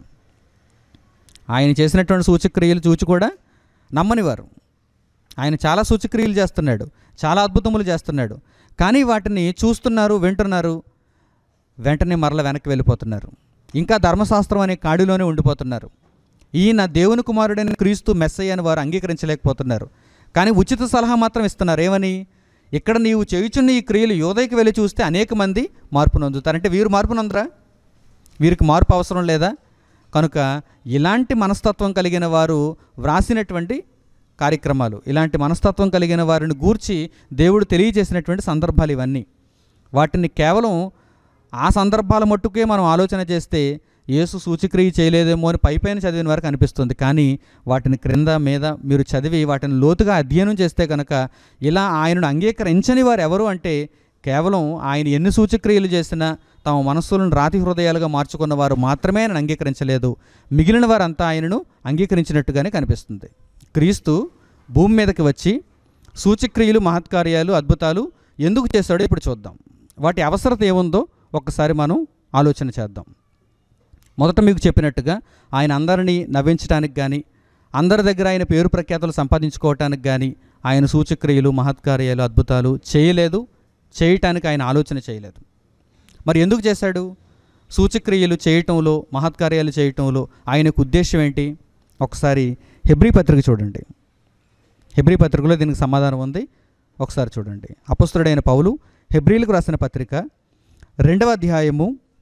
ఆయన చేసినటువంటి సూచక్రియలు చూచి కూడా నమ్మనివారు. ఆయన చాలా సూచక్రియలు చేస్తున్నాడు, చాలా అద్భుతములు చేస్తున్నాడు. కానీ వాటిని చూస్తున్నారు, వింటున్నారు, వెంటనే మరల వెనక్కి వెళ్ళిపోతున్నారు. ఇంకా ధర్మశాస్త్రం అనే కాడిలోనే ఉండిపోతున్నారు. ఈయన దేవుని కుమారుడైన క్రీస్తు మెస్సయ్య అని వారు అంగీకరించలేకపోతున్నారు. కానీ ఉచిత సలహా మాత్రం ఇస్తున్నారు. ఏమని? ఇక్కడ నీవు చేయుచున్న ఈ క్రియలు యూదయకి వెళ్ళి చూస్తే అనేక మంది మార్పు నొందుతారంటే వీరు మార్పు నొందరా? వీరికి మార్పు అవసరం లేదా? కనుక ఇలాంటి మనస్తత్వం కలిగిన వారు వ్రాసినటువంటి కార్యక్రమాలు, ఇలాంటి మనస్తత్వం కలిగిన వారిని గూర్చి దేవుడు తెలియజేసినటువంటి సందర్భాలు ఇవన్నీ. వాటిని కేవలం ఆ సందర్భాల మట్టుకే మనం ఆలోచన చేస్తే యేసు సూచక్రియ చేయలేదేమో అని పైపైన చదివిన వారికి అనిపిస్తుంది. కానీ వాటిని క్రింద మీద మీరు చదివి వాటిని లోతుగా అధ్యయనం చేస్తే కనుక ఇలా ఆయనను అంగీకరించని వారు ఎవరు అంటే కేవలం ఆయన ఎన్ని సూచక్రియలు చేసినా తమ మనస్సులను రాతి హృదయాలుగా మార్చుకున్న వారు మాత్రమే ఆయన అంగీకరించలేదు. మిగిలిన వారంతా ఆయనను అంగీకరించినట్టుగానే కనిపిస్తుంది. క్రీస్తు భూమి మీదకి వచ్చి సూచక్రియలు, మహత్కార్యాలు, అద్భుతాలు ఎందుకు చేశాడో ఇప్పుడు చూద్దాం. వాటి అవసరత ఏముందో ఒక్కసారి మనం ఆలోచన చేద్దాం. మొదట మీకు చెప్పినట్టుగా ఆయన అందరినీ నవ్వించడానికి కానీ, అందరి దగ్గర ఆయన పేరు ప్రఖ్యాతులు సంపాదించుకోవటానికి కానీ ఆయన సూచక్రియలు, మహత్కార్యాలు, అద్భుతాలు చేయలేదు, చేయటానికి ఆయన ఆలోచన చేయలేదు. మరి ఎందుకు చేశాడు? సూచక్రియలు చేయటంలో, మహత్కార్యాలు చేయటంలో ఆయనకు ఉద్దేశం ఏంటి? ఒకసారి హెబ్రీ పత్రిక చూడండి. హెబ్రీ పత్రికలో దీనికి సమాధానం ఉంది. ఒకసారి చూడండి. అపొస్తలుడైన పౌలు హెబ్రీలకు రాసిన పత్రిక 2వ అధ్యాయము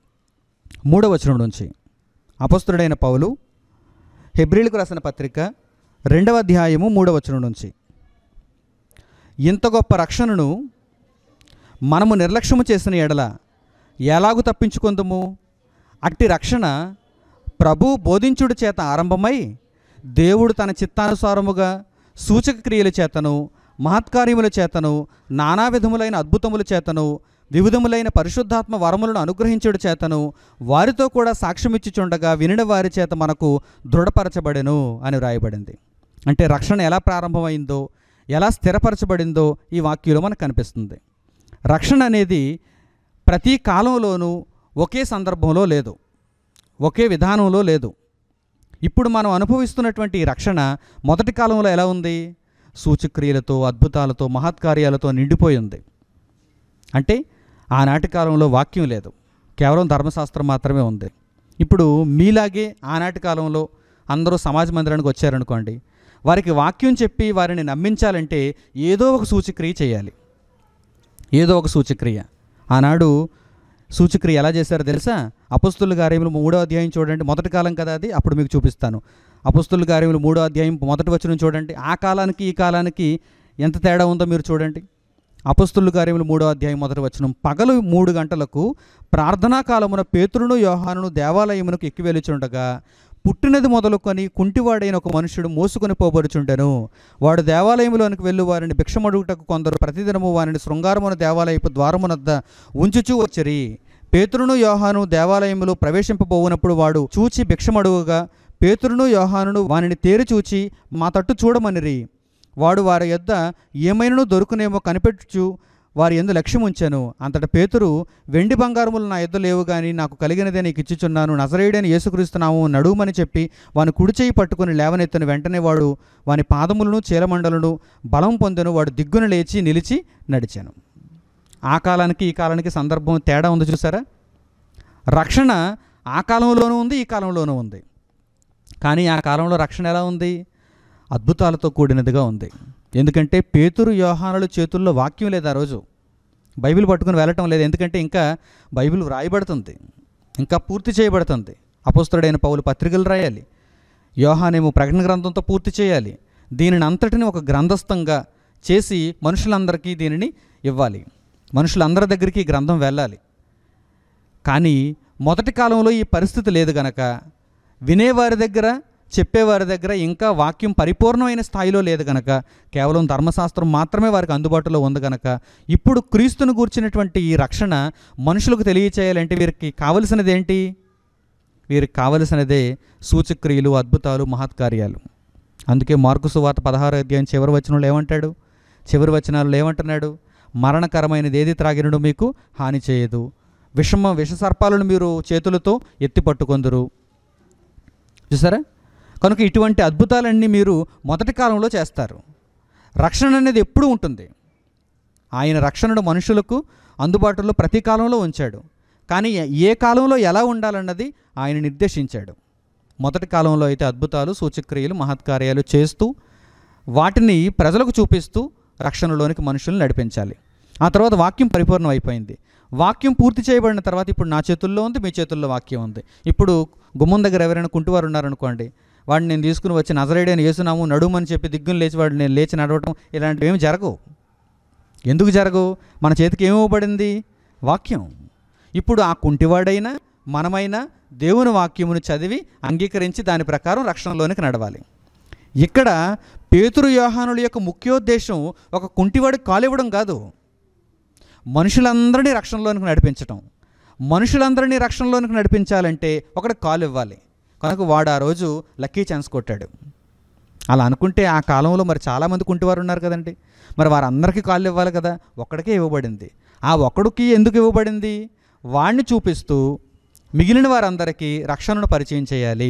3వ వచనం నుంచి. అపొస్తలుడైన పౌలు హెబ్రీలకు రాసిన పత్రిక 2వ అధ్యాయము 3వ వచనం నుంచి. ఇంత గొప్ప రక్షణను మనము నిర్లక్ష్యము చేసిన ఎడల ఎలాగూ తప్పించుకుందుము? అట్టి రక్షణ ప్రభు బోధించుడి చేత ఆరంభమై దేవుడు తన చిత్తానుసారముగా సూచక క్రియల చేతను, మహత్కార్యముల చేతను, నానా విధములైన అద్భుతముల చేతను, వివిధములైన పరిశుద్ధాత్మ వరములను అనుగ్రహించుడి చేతను వారితో కూడా సాక్ష్యమిచ్చుచుండగా వినిన వారి చేత మనకు దృఢపరచబడెను అని వ్రాయబడింది. అంటే రక్షణ ఎలా ప్రారంభమైందో, ఎలా స్థిరపరచబడిందో ఈ వాక్యంలో మనకు కనిపిస్తుంది. రక్షణ అనేది ప్రతి కాలంలోనూ ఒకే సందర్భంలో లేదు, ఒకే విధానంలో లేదు. ఇప్పుడు మనం అనుభవిస్తున్నటువంటి ఈ రక్షణ మొదటి కాలంలో ఎలా ఉంది? సూచక్రియలతో, అద్భుతాలతో, మహత్కార్యాలతో నిండిపోయి ఉంది. అంటే ఆనాటి కాలంలో వాక్యం లేదు, కేవలం ధర్మశాస్త్రం మాత్రమే ఉంది. ఇప్పుడు మీలాగే ఆనాటి కాలంలో అందరూ సమాజ మందిరానికి వచ్చారనుకోండి, వారికి వాక్యం చెప్పి వారిని నమ్మించాలంటే ఏదో ఒక సూచక్రియ చేయాలి, ఏదో ఒక సూచక్రియ. ఆనాడు సూచక్రియ ఎలా చేశారో తెలుసా? అపొస్తలుల కార్యములు 3వ అధ్యాయం చూడండి. మొదటి కాలం కదా అది, అప్పుడు మీకు చూపిస్తాను. అపొస్తలుల కార్యములు 3వ అధ్యాయం మొదటి వచనం చూడండి. ఆ కాలానికి ఈ కాలానికి ఎంత తేడా ఉందో మీరు చూడండి. అపొస్తలుల కార్యములు 3వ అధ్యాయం మొదటి వచనం, పగలు 3 గంటలకు ప్రార్థనా కాలమున పేతురును యోహానును దేవాలయమునకు ఎక్కి వెళ్ళుచుండగా పుట్టినది మొదలుకొని కుంటివాడైన ఒక మనుషుడు మోసుకొని పోబడుచుండెను. వాడు దేవాలయంలోనికి వెళ్ళి వారిని భిక్షమడుగుటకు కొందరు ప్రతిదినము వారిని శృంగారమున దేవాలయపు ద్వారమునద్ద ఉంచుచూ వచ్చిరి. పేతురును యోహాను దేవాలయములో ప్రవేశింపబోవునప్పుడు వాడు చూచి భిక్షమడుగుగా పేతురును యోహానును వానిని తేరి చూచి మా తట్టు చూడమనిరి. వాడు వారి యొద్ద ఏమైనాను దొరుకునేమో కనిపెట్టుచు వారి యందు లక్ష్యం ఉంచాను. అంతటా పేతురు, వెండి బంగారములు నా యొద్ద లేవు గాని నాకు కలిగినదే నీకు ఇచ్చుచున్నాను, నజరేయుడైన యేసుక్రీస్తు నామమున నడుమని చెప్పి వాని కుడి చేయి పట్టుకుని లేవనెత్తను. వెంటనే వాడు వాని పాదములను చీలమండలను బలం పొందెను. వాడు దిగ్గున లేచి నిలిచి నడిచాను. ఆ కాలానికి ఈ కాలానికి సందర్భం తేడా ఉంది చూసారా? రక్షణ ఆ కాలంలోనూ ఉంది, ఈ కాలంలోనూ ఉంది. కానీ ఆ కాలంలో రక్షణ ఎలా ఉంది? అద్భుతాలతో కూడినదిగా ఉంది. ఎందుకంటే పేతురు యోహానుల చేతుల్లో వాక్యం లేదు. ఆ రోజు బైబిల్ పట్టుకుని వెళ్ళటం లేదు. ఎందుకంటే ఇంకా బైబిల్ వ్రాయబడుతుంది, ఇంకా పూర్తి చేయబడుతుంది. అపోస్తలుడైన పౌలు పత్రికలు రాయాలి, యోహానేమో ప్రకటన గ్రంథంతో పూర్తి చేయాలి. దీనిని అంతటిని ఒక గ్రంథస్థంగా చేసి మనుషులందరికీ దీనిని ఇవ్వాలి, మనుషులందరి దగ్గరికి ఈ గ్రంథం వెళ్ళాలి. కానీ మొదటి కాలంలో ఈ పరిస్థితి లేదు గనక వినేవారి దగ్గర, చెప్పేవారి దగ్గర ఇంకా వాక్యం పరిపూర్ణమైన స్థాయిలో లేదు గనక, కేవలం ధర్మశాస్త్రం మాత్రమే వారికి అందుబాటులో ఉంది గనక, ఇప్పుడు క్రీస్తును గూర్చినటువంటి ఈ రక్షణ మనుషులకు తెలియచేయాలంటే వీరికి కావలసినది ఏంటి? వీరికి కావలసినదే సూచక్రియలు, అద్భుతాలు, మహత్కార్యాలు. అందుకే మార్కు సువార్త 16వ అధ్యాయం చివరి వచనంలో ఏమంటాడు? చివరి వచనాల్లో ఏమంటున్నాడు? మరణకరమైనది ఏది త్రాగినను మీకు హాని చేయదు, విషసర్పాలను మీరు చేతులతో ఎత్తి పట్టుకొందురు. చూసారా? కనుక ఇటువంటి అద్భుతాలన్నీ మీరు మొదటి కాలంలో చేస్తారు. రక్షణ అనేది ఎప్పుడూ ఉంటుంది. ఆయన రక్షణను మనుషులకు అందుబాటులో ప్రతి కాలంలో ఉంచాడు. కానీ ఏ కాలంలో ఎలా ఉండాలన్నది ఆయన నిర్దేశించాడు. మొదటి కాలంలో అయితే అద్భుతాలు, సూచక్రియలు, మహత్కార్యాలు చేస్తూ వాటిని ప్రజలకు చూపిస్తూ రక్షణలోనికి మనుషులను నడిపించాలి. ఆ తర్వాత వాక్యం పరిపూర్ణం అయిపోయింది. వాక్యం పూర్తి చేయబడిన తర్వాత ఇప్పుడు నా చేతుల్లో ఉంది, మీ చేతుల్లో వాక్యం ఉంది. ఇప్పుడు గుమ్మం దగ్గర ఎవరైనా కుంటివారు ఉన్నారనుకోండి, వాడిని నేను తీసుకుని వచ్చి నజరేయుడైన యేసునాము నడుమని చెప్పి దిగ్గును లేచి వాడు నేను లేచి నడవటం ఇలాంటివి ఏమి జరగవు. ఎందుకు జరగవు? మన చేతికి ఏమివ్వబడింది? వాక్యం. ఇప్పుడు ఆ కుంటివాడైనా మనమైనా దేవుని వాక్యమును చదివి అంగీకరించి దాని ప్రకారం రక్షణలోనికి నడవాలి. ఇక్కడ పేతురు యోహానుల యొక్క ముఖ్యోద్దేశం ఒక కుంటివాడికి కాలివ్వడం కాదు, మనుషులందరినీ రక్షణలోనికి నడిపించటం. మనుషులందరినీ రక్షణలోనికి నడిపించాలంటే ఒకటి కాలు ఇవ్వాలి. కనుక వాడు ఆ రోజు లక్కీ ఛాన్స్ కొట్టాడు. అలా అనుకుంటే ఆ కాలంలో మరి చాలామంది కుంటివారు ఉన్నారు కదండి, మరి వారందరికీ కాళ్ళు ఇవ్వాలి కదా. ఒక్కడికే ఇవ్వబడింది. ఆ ఒక్కడికి ఎందుకు ఇవ్వబడింది? వాడిని చూపిస్తూ మిగిలిన వారందరికీ రక్షణను పరిచయం చేయాలి.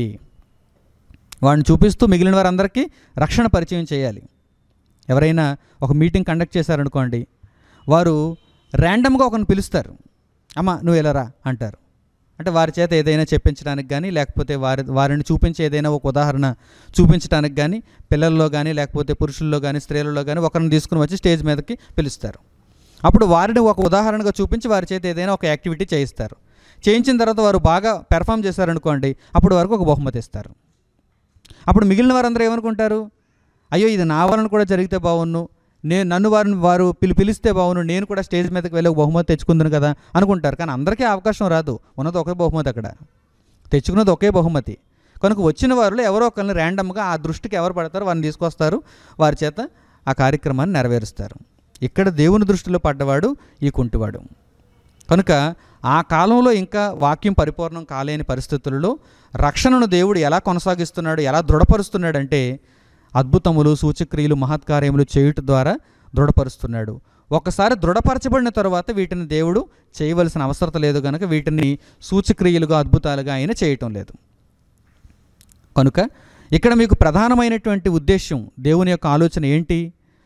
వాడిని చూపిస్తూ మిగిలిన వారందరికీ రక్షణ పరిచయం చేయాలి. ఎవరైనా ఒక మీటింగ్ కండక్ట్ చేశారనుకోండి, వారు ర్యాండమ్గా ఒకరిని పిలుస్తారు, అమ్మ నువ్వు ఎలా రా అంటారు. అంటే వారి చేత ఏదైనా చెప్పించడానికి కానీ, లేకపోతే వారిని చూపించే ఏదైనా ఒక ఉదాహరణ చూపించడానికి కానీ, పిల్లల్లో కానీ లేకపోతే పురుషుల్లో కానీ స్త్రీలలో కానీ ఒకరిని తీసుకుని వచ్చి స్టేజ్ మీదకి పిలుస్తారు. అప్పుడు వారిని ఒక ఉదాహరణగా చూపించి వారి చేత ఏదైనా ఒక యాక్టివిటీ చేయిస్తారు. చేయించిన తర్వాత వారు బాగా పెర్ఫామ్ చేశారనుకోండి, అప్పుడు వరకు ఒక బహుమతి ఇస్తారు. అప్పుడు మిగిలిన వారందరూ ఏమనుకుంటారు? అయ్యో ఇది నా వలన కూడా జరిగితే బాగున్ను, నన్ను వారు పిలిస్తే బాగును, నేను కూడా స్టేజ్ మీదకి వెళ్ళి ఒక బహుమతి తెచ్చుకుందును కదా అనుకుంటారు. కానీ అందరికీ అవకాశం రాదు. ఉన్నది ఒకే బహుమతి, అక్కడ తెచ్చుకున్నది ఒకే బహుమతి. కనుక వచ్చిన వారిలో ఎవరో ఒకరిని ర్యాండమ్గా ఆ దృష్టికి ఎవరు పడతారో వారిని తీసుకొస్తారు, వారి చేత ఆ కార్యక్రమాన్ని నెరవేరుస్తారు. ఇక్కడ దేవుని దృష్టిలో పడ్డవాడు ఈ కుంటివాడు. కనుక ఆ కాలంలో ఇంకా వాక్యం పరిపూర్ణం కాలేని పరిస్థితులలో రక్షణను దేవుడు ఎలా కొనసాగిస్తున్నాడు, ఎలా దృఢపరుస్తున్నాడంటే అద్భుతములు, సూచక్రియలు, మహత్కార్యములు చేయుట ద్వారా దృఢపరుస్తున్నాడు. ఒకసారి దృఢపరచబడిన తర్వాత వీటిని దేవుడు చేయవలసిన అవసరం లేదు కనుక వీటిని సూచక్రియలుగా, అద్భుతాలుగా ఆయన చేయటం లేదు. కనుక ఇక్కడ మీకు ప్రధానమైనటువంటి ఉద్దేశం, దేవుని యొక్క ఆలోచన ఏంటి?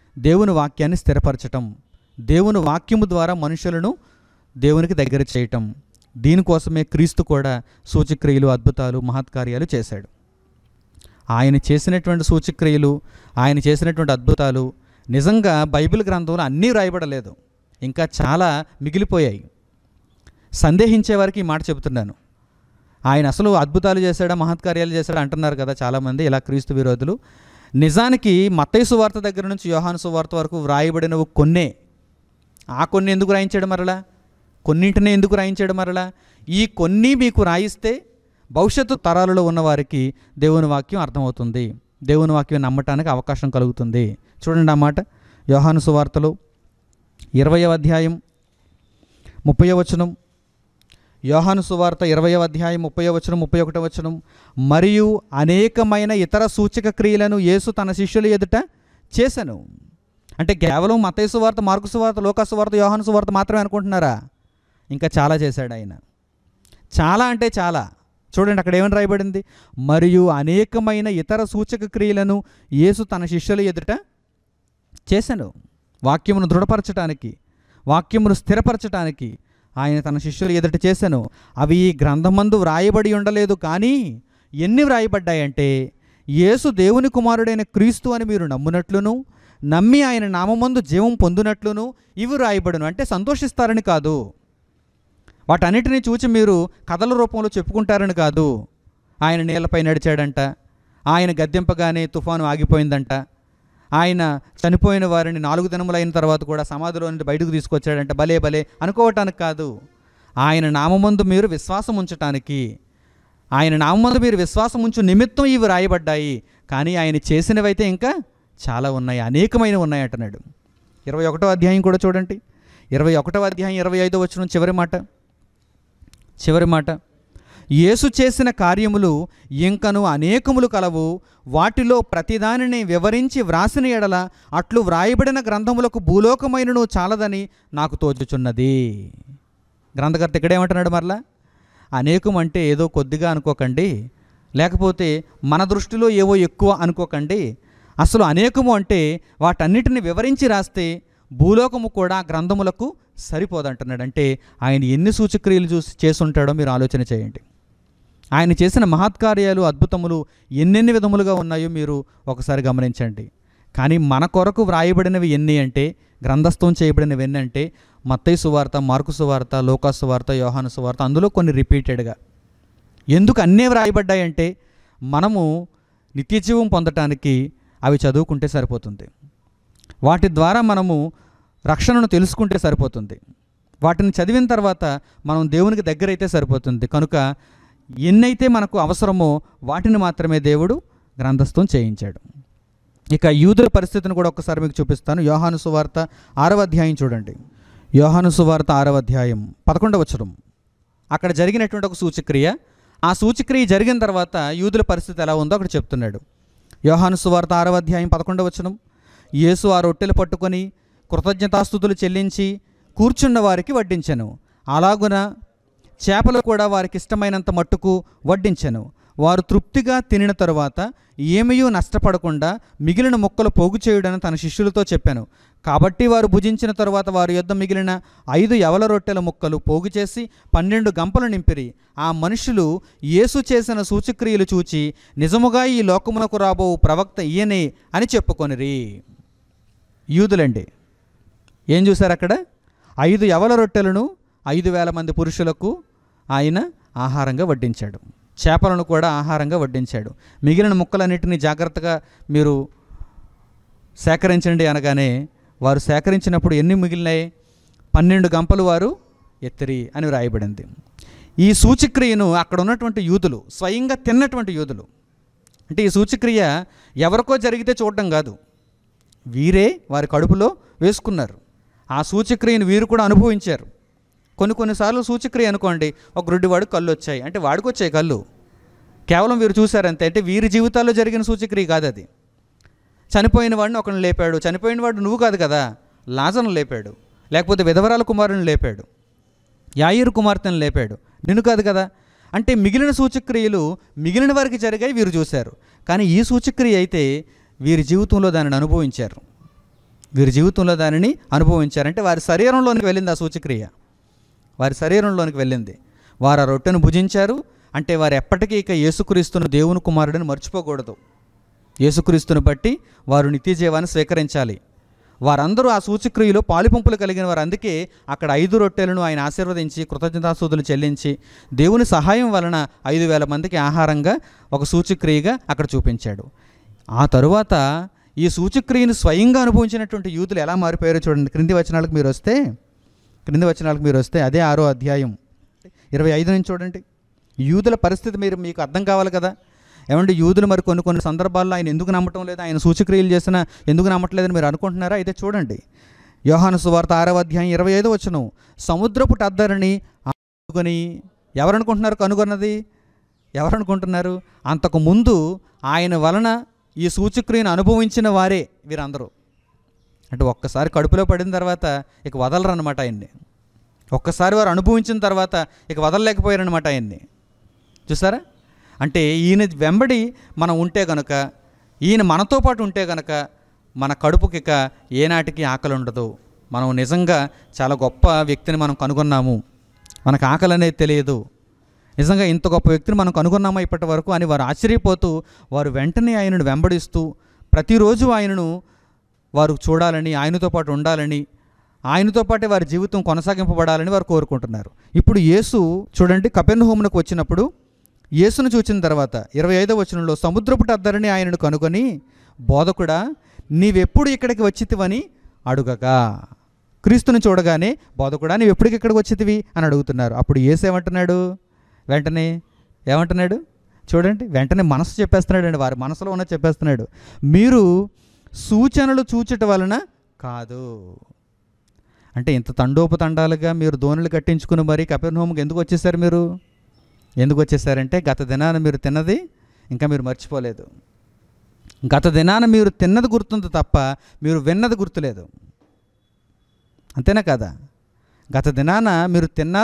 దేవుని వాక్యాన్ని స్థిరపరచటం, దేవుని వాక్యము ద్వారా మనుషులను దేవునికి దగ్గర చేయటం. దీనికోసమే క్రీస్తు కూడా సూచక్రియలు, అద్భుతాలు, మహత్కార్యాలు చేశాడు. ఆయన చేసినటువంటి సూచక్రియలు, ఆయన చేసినటువంటి అద్భుతాలు నిజంగా బైబిల్ గ్రంథంలో అన్నీ రాయబడలేదు, ఇంకా చాలా మిగిలిపోయాయి. సందేహించే వారికి ఈ మాట చెబుతున్నాను. ఆయన అసలు అద్భుతాలు చేశాడా, మహత్కార్యాలు చేశాడా అంటున్నారు కదా చాలామంది ఇలా క్రీస్తు విరోధులు. నిజానికి మత్తయి సువార్త దగ్గర నుంచి యోహాను సువార్త వరకు వ్రాయబడినవి కొన్నే. ఆ కొన్ని ఎందుకు రాయించాడు మరలా? కొన్నింటినే ఎందుకు రాయించాడు మరలా? ఈ కొన్ని మీకు రాయిస్తే భవిష్యత్తు తరాలలో ఉన్నవారికి దేవుని వాక్యం అర్థమవుతుంది, దేవుని వాక్యం నమ్మటానికి అవకాశం కలుగుతుంది. చూడండి ఆ మాట, యోహాను సువార్తలో 20వ అధ్యాయం 30వ వచనం. యోహాను సువార్త 20వ అధ్యాయం 30వ వచనం, 31వ వచనం. మరియు అనేకమైన ఇతర సూచక క్రియలను యేసు తన శిష్యుల ఎదుట చేశాను. అంటే కేవలం మత్తయి సువార్త, మార్కు సువార్త, లూకా సువార్త, యోహాను సువార్త మాత్రమే అనుకుంటున్నారా? ఇంకా చాలా చేశాడు ఆయన. చాలా అంటే చాలా. చూడండి అక్కడ ఏమని రాయబడింది? మరియు అనేకమైన ఇతర సూచక క్రియలను యేసు తన శిష్యుల ఎదుట చేశాను. వాక్యమును దృఢపరచడానికి, వాక్యమును స్థిరపరచడానికి ఆయన తన శిష్యుల ఎదుట చేశాను. అవి ఈ గ్రంథమందు వ్రాయబడి ఉండలేదు, కానీ ఎన్ని వ్రాయబడ్డాయంటే యేసు దేవుని కుమారుడైన క్రీస్తు అని మీరు నమ్మునట్లును, నమ్మి ఆయన నామమందు జీవం పొందునట్లును ఇవి వ్రాయబడును. అంటే సంతోషిస్తారని కాదు, వాటన్నిటినీ చూచి మీరు కథల రూపంలో చెప్పుకుంటారని కాదు. ఆయన నీళ్లపై నడిచాడంట, ఆయన గద్దెంపగానే తుఫాను ఆగిపోయిందంట, ఆయన చనిపోయిన వారిని 4 దినములైన తర్వాత కూడా సమాధిలో నుండి బయటకు తీసుకొచ్చాడంట, భలే భలే అనుకోవటానికి కాదు. ఆయన నామమందు మీరు విశ్వాసం ఉంచటానికి, ఆయన నామమందు మీరు విశ్వాసం ఉంచు నిమిత్తం ఇవి రాయబడ్డాయి. కానీ ఆయన చేసినవైతే ఇంకా చాలా ఉన్నాయి, అనేకమైనవి ఉన్నాయి అంటున్నాడు. 21వ అధ్యాయం కూడా చూడండి, 21వ అధ్యాయం 25వ వచనం చివరి మాట. యేసు చేసిన కార్యములు ఇంకను అనేకములు కలవు, వాటిలో ప్రతిదానిని వివరించి వ్రాసిన ఎడల అట్లు వ్రాయబడిన గ్రంథములకు భూలోకమైనను చాలదని నాకు తోచుచున్నది. గ్రంథకర్త ఇక్కడేమంటున్నాడు మరలా? అనేకం అంటే ఏదో కొద్దిగా అనుకోకండి, లేకపోతే మన దృష్టిలో ఏవో ఎక్కువ అనుకోకండి. అసలు అనేకము అంటే వాటన్నిటిని వివరించి రాస్తే భూలోకము కూడా గ్రంథములకు సరిపోదంటున్నాడు. అంటే ఆయన ఎన్ని సూచక్రియలు చేసుంటాడో మీరు ఆలోచన చేయండి. ఆయన చేసిన మహత్కార్యాలు, అద్భుతములు ఎన్నెన్ని విధములుగా ఉన్నాయో మీరు ఒకసారి గమనించండి. కానీ మన కొరకు వ్రాయబడినవి ఎన్ని అంటే, గ్రంథస్థం చేయబడినవి ఎన్ని అంటే, మత్తయి సువార్త, మార్కు సువార్త, లూకా సువార్త, యోహాను సువార్త, అందులో కొన్ని రిపీటెడ్గా. ఎందుకు అన్నీ వ్రాయబడ్డాయంటే మనము నిత్యజీవం పొందటానికి అవి చదువుకుంటే సరిపోతుంది, వాటి ద్వారా మనము రక్షణను తెలుసుకుంటే సరిపోతుంది, వాటిని చదివిన తర్వాత మనం దేవునికి దగ్గరైతే సరిపోతుంది. కనుక ఎన్నైతే మనకు అవసరమో వాటిని మాత్రమే దేవుడు గ్రంథస్థం చేయించాడు. ఇక యూదుల పరిస్థితిని కూడా ఒకసారి మీకు చూపిస్తాను. యోహాను సువార్త 6వ అధ్యాయం చూడండి. యోహాను సువార్త 6వ అధ్యాయం 11వ వచనం. అక్కడ జరిగినటువంటి ఒక సూచక్రియ, ఆ సూచక్రియ జరిగిన తర్వాత యూదుల పరిస్థితి ఎలా ఉందో అక్కడ చెప్తున్నాడు. యోహాను సువార్త 6వ అధ్యాయం 11వ వచనం. యేసు ఆ రొట్టెలు పట్టుకొని కృతజ్ఞతాస్తుతులు చెల్లించి కూర్చున్న వారికి వడ్డించెను. అలాగున చేపలు కూడా వారికి ఇష్టమైనంత మట్టుకు వడ్డించెను. వారు తృప్తిగా తినిన తరువాత ఏమయూ నష్టపడకుండా మిగిలిన ముక్కలు పోగు చేయుడని తన శిష్యులతో చెప్పాను. కాబట్టి వారు భుజించిన తరువాత వారి యొద్ద మిగిలిన 5 యవల రొట్టెల ముక్కలు పోగు చేసి 12 గంపలు నింపిరి. ఆ మనుషులు యేసు చేసిన సూచక్రియలు చూచి నిజముగా ఈ లోకమునకు రాబో ప్రవక్త ఈయనే అని చెప్పుకొనిరి. యూదులండి ఏం చూశారు అక్కడ? 5 యవల రొట్టెలను 5,000 మంది పురుషులకు ఆయన ఆహారంగా వడ్డించాడు. చేపలను కూడా ఆహారంగా వడ్డించాడు. మిగిలిన ముక్కలన్నిటినీ జాగ్రత్తగా మీరు సేకరించండి అనగానే వారు సేకరించినప్పుడు ఎన్ని మిగిలినాయి? 12 గంపలు వారు ఎత్తిరి అని వ్రాయబడింది. ఈ సూచక్రియను అక్కడ ఉన్నటువంటి యూదులు, స్వయంగా తిన్నటువంటి యూదులు, అంటే ఈ సూచక్రియ ఎవరికో జరిగితే చూడడం కాదు, వీరే వారి కడుపులో వేసుకున్నారు. ఆ సూచక్రియను వీరు కూడా అనుభవించారు. కొన్నిసార్లు సూచక్రియ అనుకోండి, ఒక గుడ్డివాడు కళ్ళు వచ్చాయి అంటే వాడికి వచ్చాయి కళ్ళు, కేవలం వీరు చూశారంతే. అంటే వీరి జీవితాల్లో జరిగిన సూచక్రియ కాదు అది. చనిపోయిన వాడిని ఒకరిని లేపాడు, చనిపోయిన వాడు నువ్వు కాదు కదా, లాజరును లేపాడు, లేకపోతే విధవరాల కుమారుని లేపాడు, యాయీరు కుమార్తెను లేపాడు, నిన్ను కాదు కదా. అంటే మిగిలిన సూచక్రియలు మిగిలిన వారికి జరిగాయి, వీరు చూశారు. కానీ ఈ సూచక్రియ అయితే వీరి జీవితంలో దానిని అనుభవించారు. వీరి జీవితంలో దానిని అనుభవించారంటే వారి శరీరంలోనికి వెళ్ళింది ఆ సూచక్రియ, వారి శరీరంలోనికి వెళ్ళింది. వారు ఆ రొట్టెను భుజించారు అంటే వారు ఎప్పటికీ ఇక యేసుక్రీస్తును దేవుని కుమారుడిని మర్చిపోకూడదు. యేసుక్రీస్తుని బట్టి వారు నిత్య జీవాన్ని స్వీకరించాలి. వారందరూ ఆ సూచక్రియలో పాలుపంపులు కలిగిన వారు. అందుకే అక్కడ 5 రొట్టెలను ఆయన ఆశీర్వదించి కృతజ్ఞతాస్తుతులు చెల్లించి దేవుని సహాయం వలన 5,000 మందికి ఆహారంగా ఒక సూచక్రియగా అక్కడ చూపించాడు. ఆ తరువాత ఈ సూచక్రియను స్వయంగా అనుభవించినటువంటి యూదులు ఎలా మారిపోయారో చూడండి. క్రింది వచనాలకు మీరు వస్తే అదే 6వ అధ్యాయం 25 నుంచి చూడండి. యూదుల పరిస్థితి మీకు అర్థం కావాలి కదా. ఏమంటే యూదులు మరి కొన్ని సందర్భాల్లో ఆయన ఎందుకు నమ్మటం లేదు, ఆయన సూచక్రియలు చేసినా ఎందుకు నమ్మట్లేదని మీరు అనుకుంటున్నారా? అయితే చూడండి, యోహాను సువార్త 6వ అధ్యాయం 25వ వచనం. సముద్రపు టద్దరిని కనుగొని కనుగొన్నది ఎవరనుకుంటున్నారు? అంతకుముందు ఆయన వలన ఈ సూచక్రియను అనుభవించిన వారే వీరందరూ. అంటే ఒక్కసారి కడుపులో పడిన తర్వాత ఇక వదలరు అనమాట ఆయన్ని. ఒక్కసారి వారు అనుభవించిన తర్వాత ఇక వదలలేకపోయారనమాట ఆయన్ని. చూసారా? అంటే ఈయన వెంబడి మనం ఉంటే కనుక, ఈయన మనతో పాటు ఉంటే కనుక మన కడుపుకి ఇక ఏనాటికి ఆకలి ఉండదు. మనం నిజంగా చాలా గొప్ప వ్యక్తిని మనం కనుగొన్నాము, మనకు ఆకలి అనేది తెలియదు, నిజంగా ఇంత గొప్ప వ్యక్తిని మనం కనుగొన్నామా ఇప్పటి వరకు అని వారు ఆశ్చర్యపోతూ వారు వెంటనే ఆయనను వెంబడిస్తూ ప్రతిరోజు ఆయనను వారు చూడాలని, ఆయనతో పాటు ఉండాలని, ఆయనతో పాటే వారి జీవితం కొనసాగింపబడాలని వారు కోరుకుంటున్నారు. ఇప్పుడు యేసు చూడండి, కపెర్నహూమునకు వచ్చినప్పుడు యేసును చూచిన తర్వాత 25వ వచనంలో సముద్రపు టద్దరిని ఆయనను కనుగొని, బోధకుడా నీవెప్పుడు ఇక్కడికి వచ్చితివని అడుగగా, క్రీస్తుని చూడగానే బోధకుడా నీవెప్పటికి ఇక్కడికి వచ్చితివి అని అడుగుతున్నారు. అప్పుడు యేసు వెంటనే ఏమంటున్నాడు చూడండి, వెంటనే మనసు చెప్పేస్తున్నాడు అండి, వారి మనసులో ఉన్న చెప్పేస్తున్నాడు. మీరు సూచనలు చూచట వలన కాదు. అంటే ఇంత తండోపతండాలుగా మీరు దోణులు కట్టించుకుని మరి కపెర్నహూముకు ఎందుకు వచ్చేసారంటే గత దినాన మీరు తిన్నది ఇంకా మీరు మర్చిపోలేదు. గత దినాన మీరు తిన్నది గుర్తుంది తప్ప మీరు విన్నది గుర్తులేదు. అంతేనా కదా? గత దినాన మీరు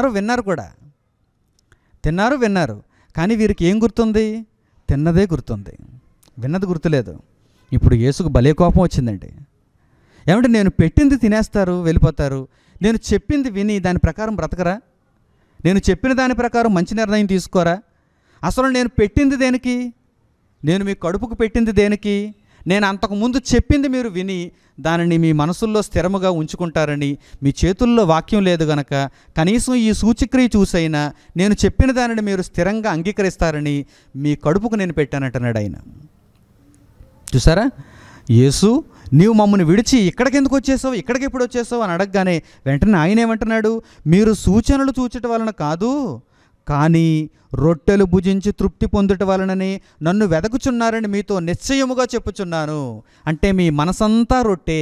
విన్నారు కానీ వీరికి ఏం గుర్తుంది? తిన్నదే గుర్తుంది, విన్నది గుర్తులేదు. ఇప్పుడు యేసుకు భలే కోపం వచ్చిందండి. ఏమంటే నేను పెట్టింది తినేస్తారు, వెళ్ళిపోతారు. నేను చెప్పింది విని దాని ప్రకారం బ్రతకరా? నేను చెప్పిన దాని ప్రకారం మంచి నిర్ణయం తీసుకోరా? అసలు నేను పెట్టింది దేనికి? నేను మీ కడుపుకు పెట్టింది దేనికి? నేను అంతకుముందు చెప్పింది మీరు విని దానిని మీ మనసుల్లో స్థిరముగా ఉంచుకుంటారని, మీ చేతుల్లో వాక్యం లేదు గనక కనీసం ఈ సూచక్రియ చూసైనా నేను చెప్పిన దానిని మీరు స్థిరంగా అంగీకరిస్తారని మీ కడుపుకు నేను పెట్టానంటున్నాడు ఆయన. చూసారా? యేసు నీవు మమ్మల్ని విడిచి ఇక్కడికి ఎప్పుడు వచ్చేసావు అని అడగగానే వెంటనే ఆయన ఏమంటున్నాడు? మీరు సూచనలు చూచటం వలన కాదు, కానీ రొట్టెలు భుజించి తృప్తి పొందుట వలననే నన్ను వెదకుచున్నారని మీతో నిశ్చయముగా చెప్పుచున్నాను. అంటే మీ మనసంతా రొట్టె,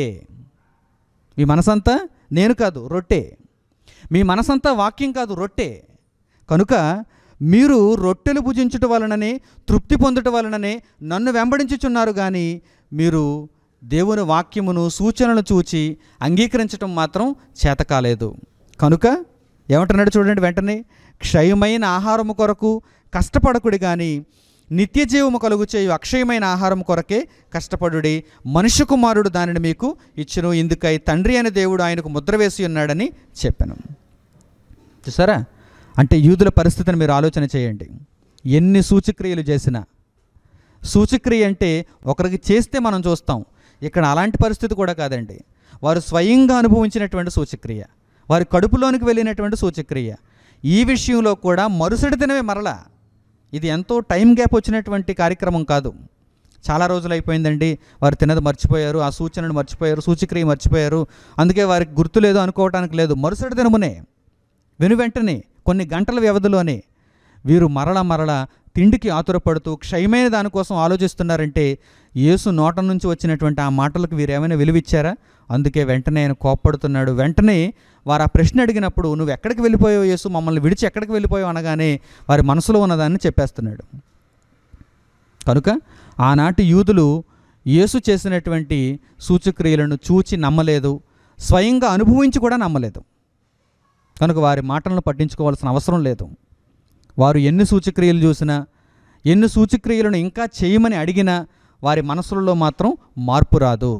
మీ మనసంతా నేను కాదు రొట్టె, మీ మనసంతా వాక్యం కాదు రొట్టె. కనుక మీరు రొట్టెలు భుజించుట వలననే తృప్తి పొందుట వలననే నన్ను వెంబడించుచున్నారు, కానీ మీరు దేవుని వాక్యమును సూచనలు చూచి అంగీకరించటం మాత్రం చేత కాలేదు. కనుక ఏమంటున్నాడు చూడండి, వెంటనే క్షయమైన ఆహారము కొరకు కష్టపడకుడి, కానీ నిత్య జీవము కలుగు చేయు అక్షయమైన ఆహారం కొరకే కష్టపడుడి. మనుష్య కుమారుడు దానిని మీకు ఇచ్చును, ఇందుకై తండ్రి అనే దేవుడు ఆయనకు ముద్ర వేసి ఉన్నాడని చెప్పాను. చూసారా? అంటే యూదుల పరిస్థితిని మీరు ఆలోచన చేయండి. ఎన్ని సూచక్రియలు చేసినా, సూచక్రియ అంటే ఒకరికి చేస్తే మనం చూస్తాం, ఇక్కడ అలాంటి పరిస్థితి కూడా కాదండి. వారు స్వయంగా అనుభవించినటువంటి సూచక్రియ, వారి కడుపులోనికి వెళ్ళినటువంటి సూచక్రియ. ఈ విషయంలో కూడా మరుసటి దినమే మరలా, ఇది ఎంతో టైం గ్యాప్ వచ్చినటువంటి కార్యక్రమం కాదు. చాలా రోజులు అయిపోయిందండి, వారు తిన్నది మర్చిపోయారు, ఆ సూచనను మర్చిపోయారు, సూచక్రియ మర్చిపోయారు, అందుకే వారికి గుర్తులేదు అనుకోవడానికి లేదు. మరుసటి దినమునే వెంటనే కొన్ని గంటల వ్యవధిలోనే వీరు మరలా తిండికి ఆతురపడుతూ క్షయమైన దానికోసం ఆలోచిస్తున్నారంటే యేసు నోట నుంచి వచ్చినటువంటి ఆ మాటలకు వీరు ఏమైనా విలువిచ్చారా? అందుకే వెంటనే ఆయన కోప్పడుతున్నాడు. వెంటనే వారు ఆ ప్రశ్న అడిగినప్పుడు నువ్వు ఎక్కడికి వెళ్ళిపోయావు యేసు, మమ్మల్ని విడిచి ఎక్కడికి వెళ్ళిపోయావు అనగానే వారి మనసులో ఉన్నదాన్ని చెప్పేస్తున్నాడు. కనుక ఆనాటి యూదులు యేసు చేసినటువంటి సూచక్రియలను చూచి నమ్మలేదు, స్వయంగా అనుభవించి కూడా నమ్మలేదు. కనుక వారి మాటలను పట్టించుకోవాల్సిన అవసరం లేదు. వారు ఎన్ని సూచక్రియలు చూసినా, ఎన్ని సూచక్రియలను ఇంకా చేయమని అడిగినా వారి మనసులలో మాత్రం మార్పు రాదు.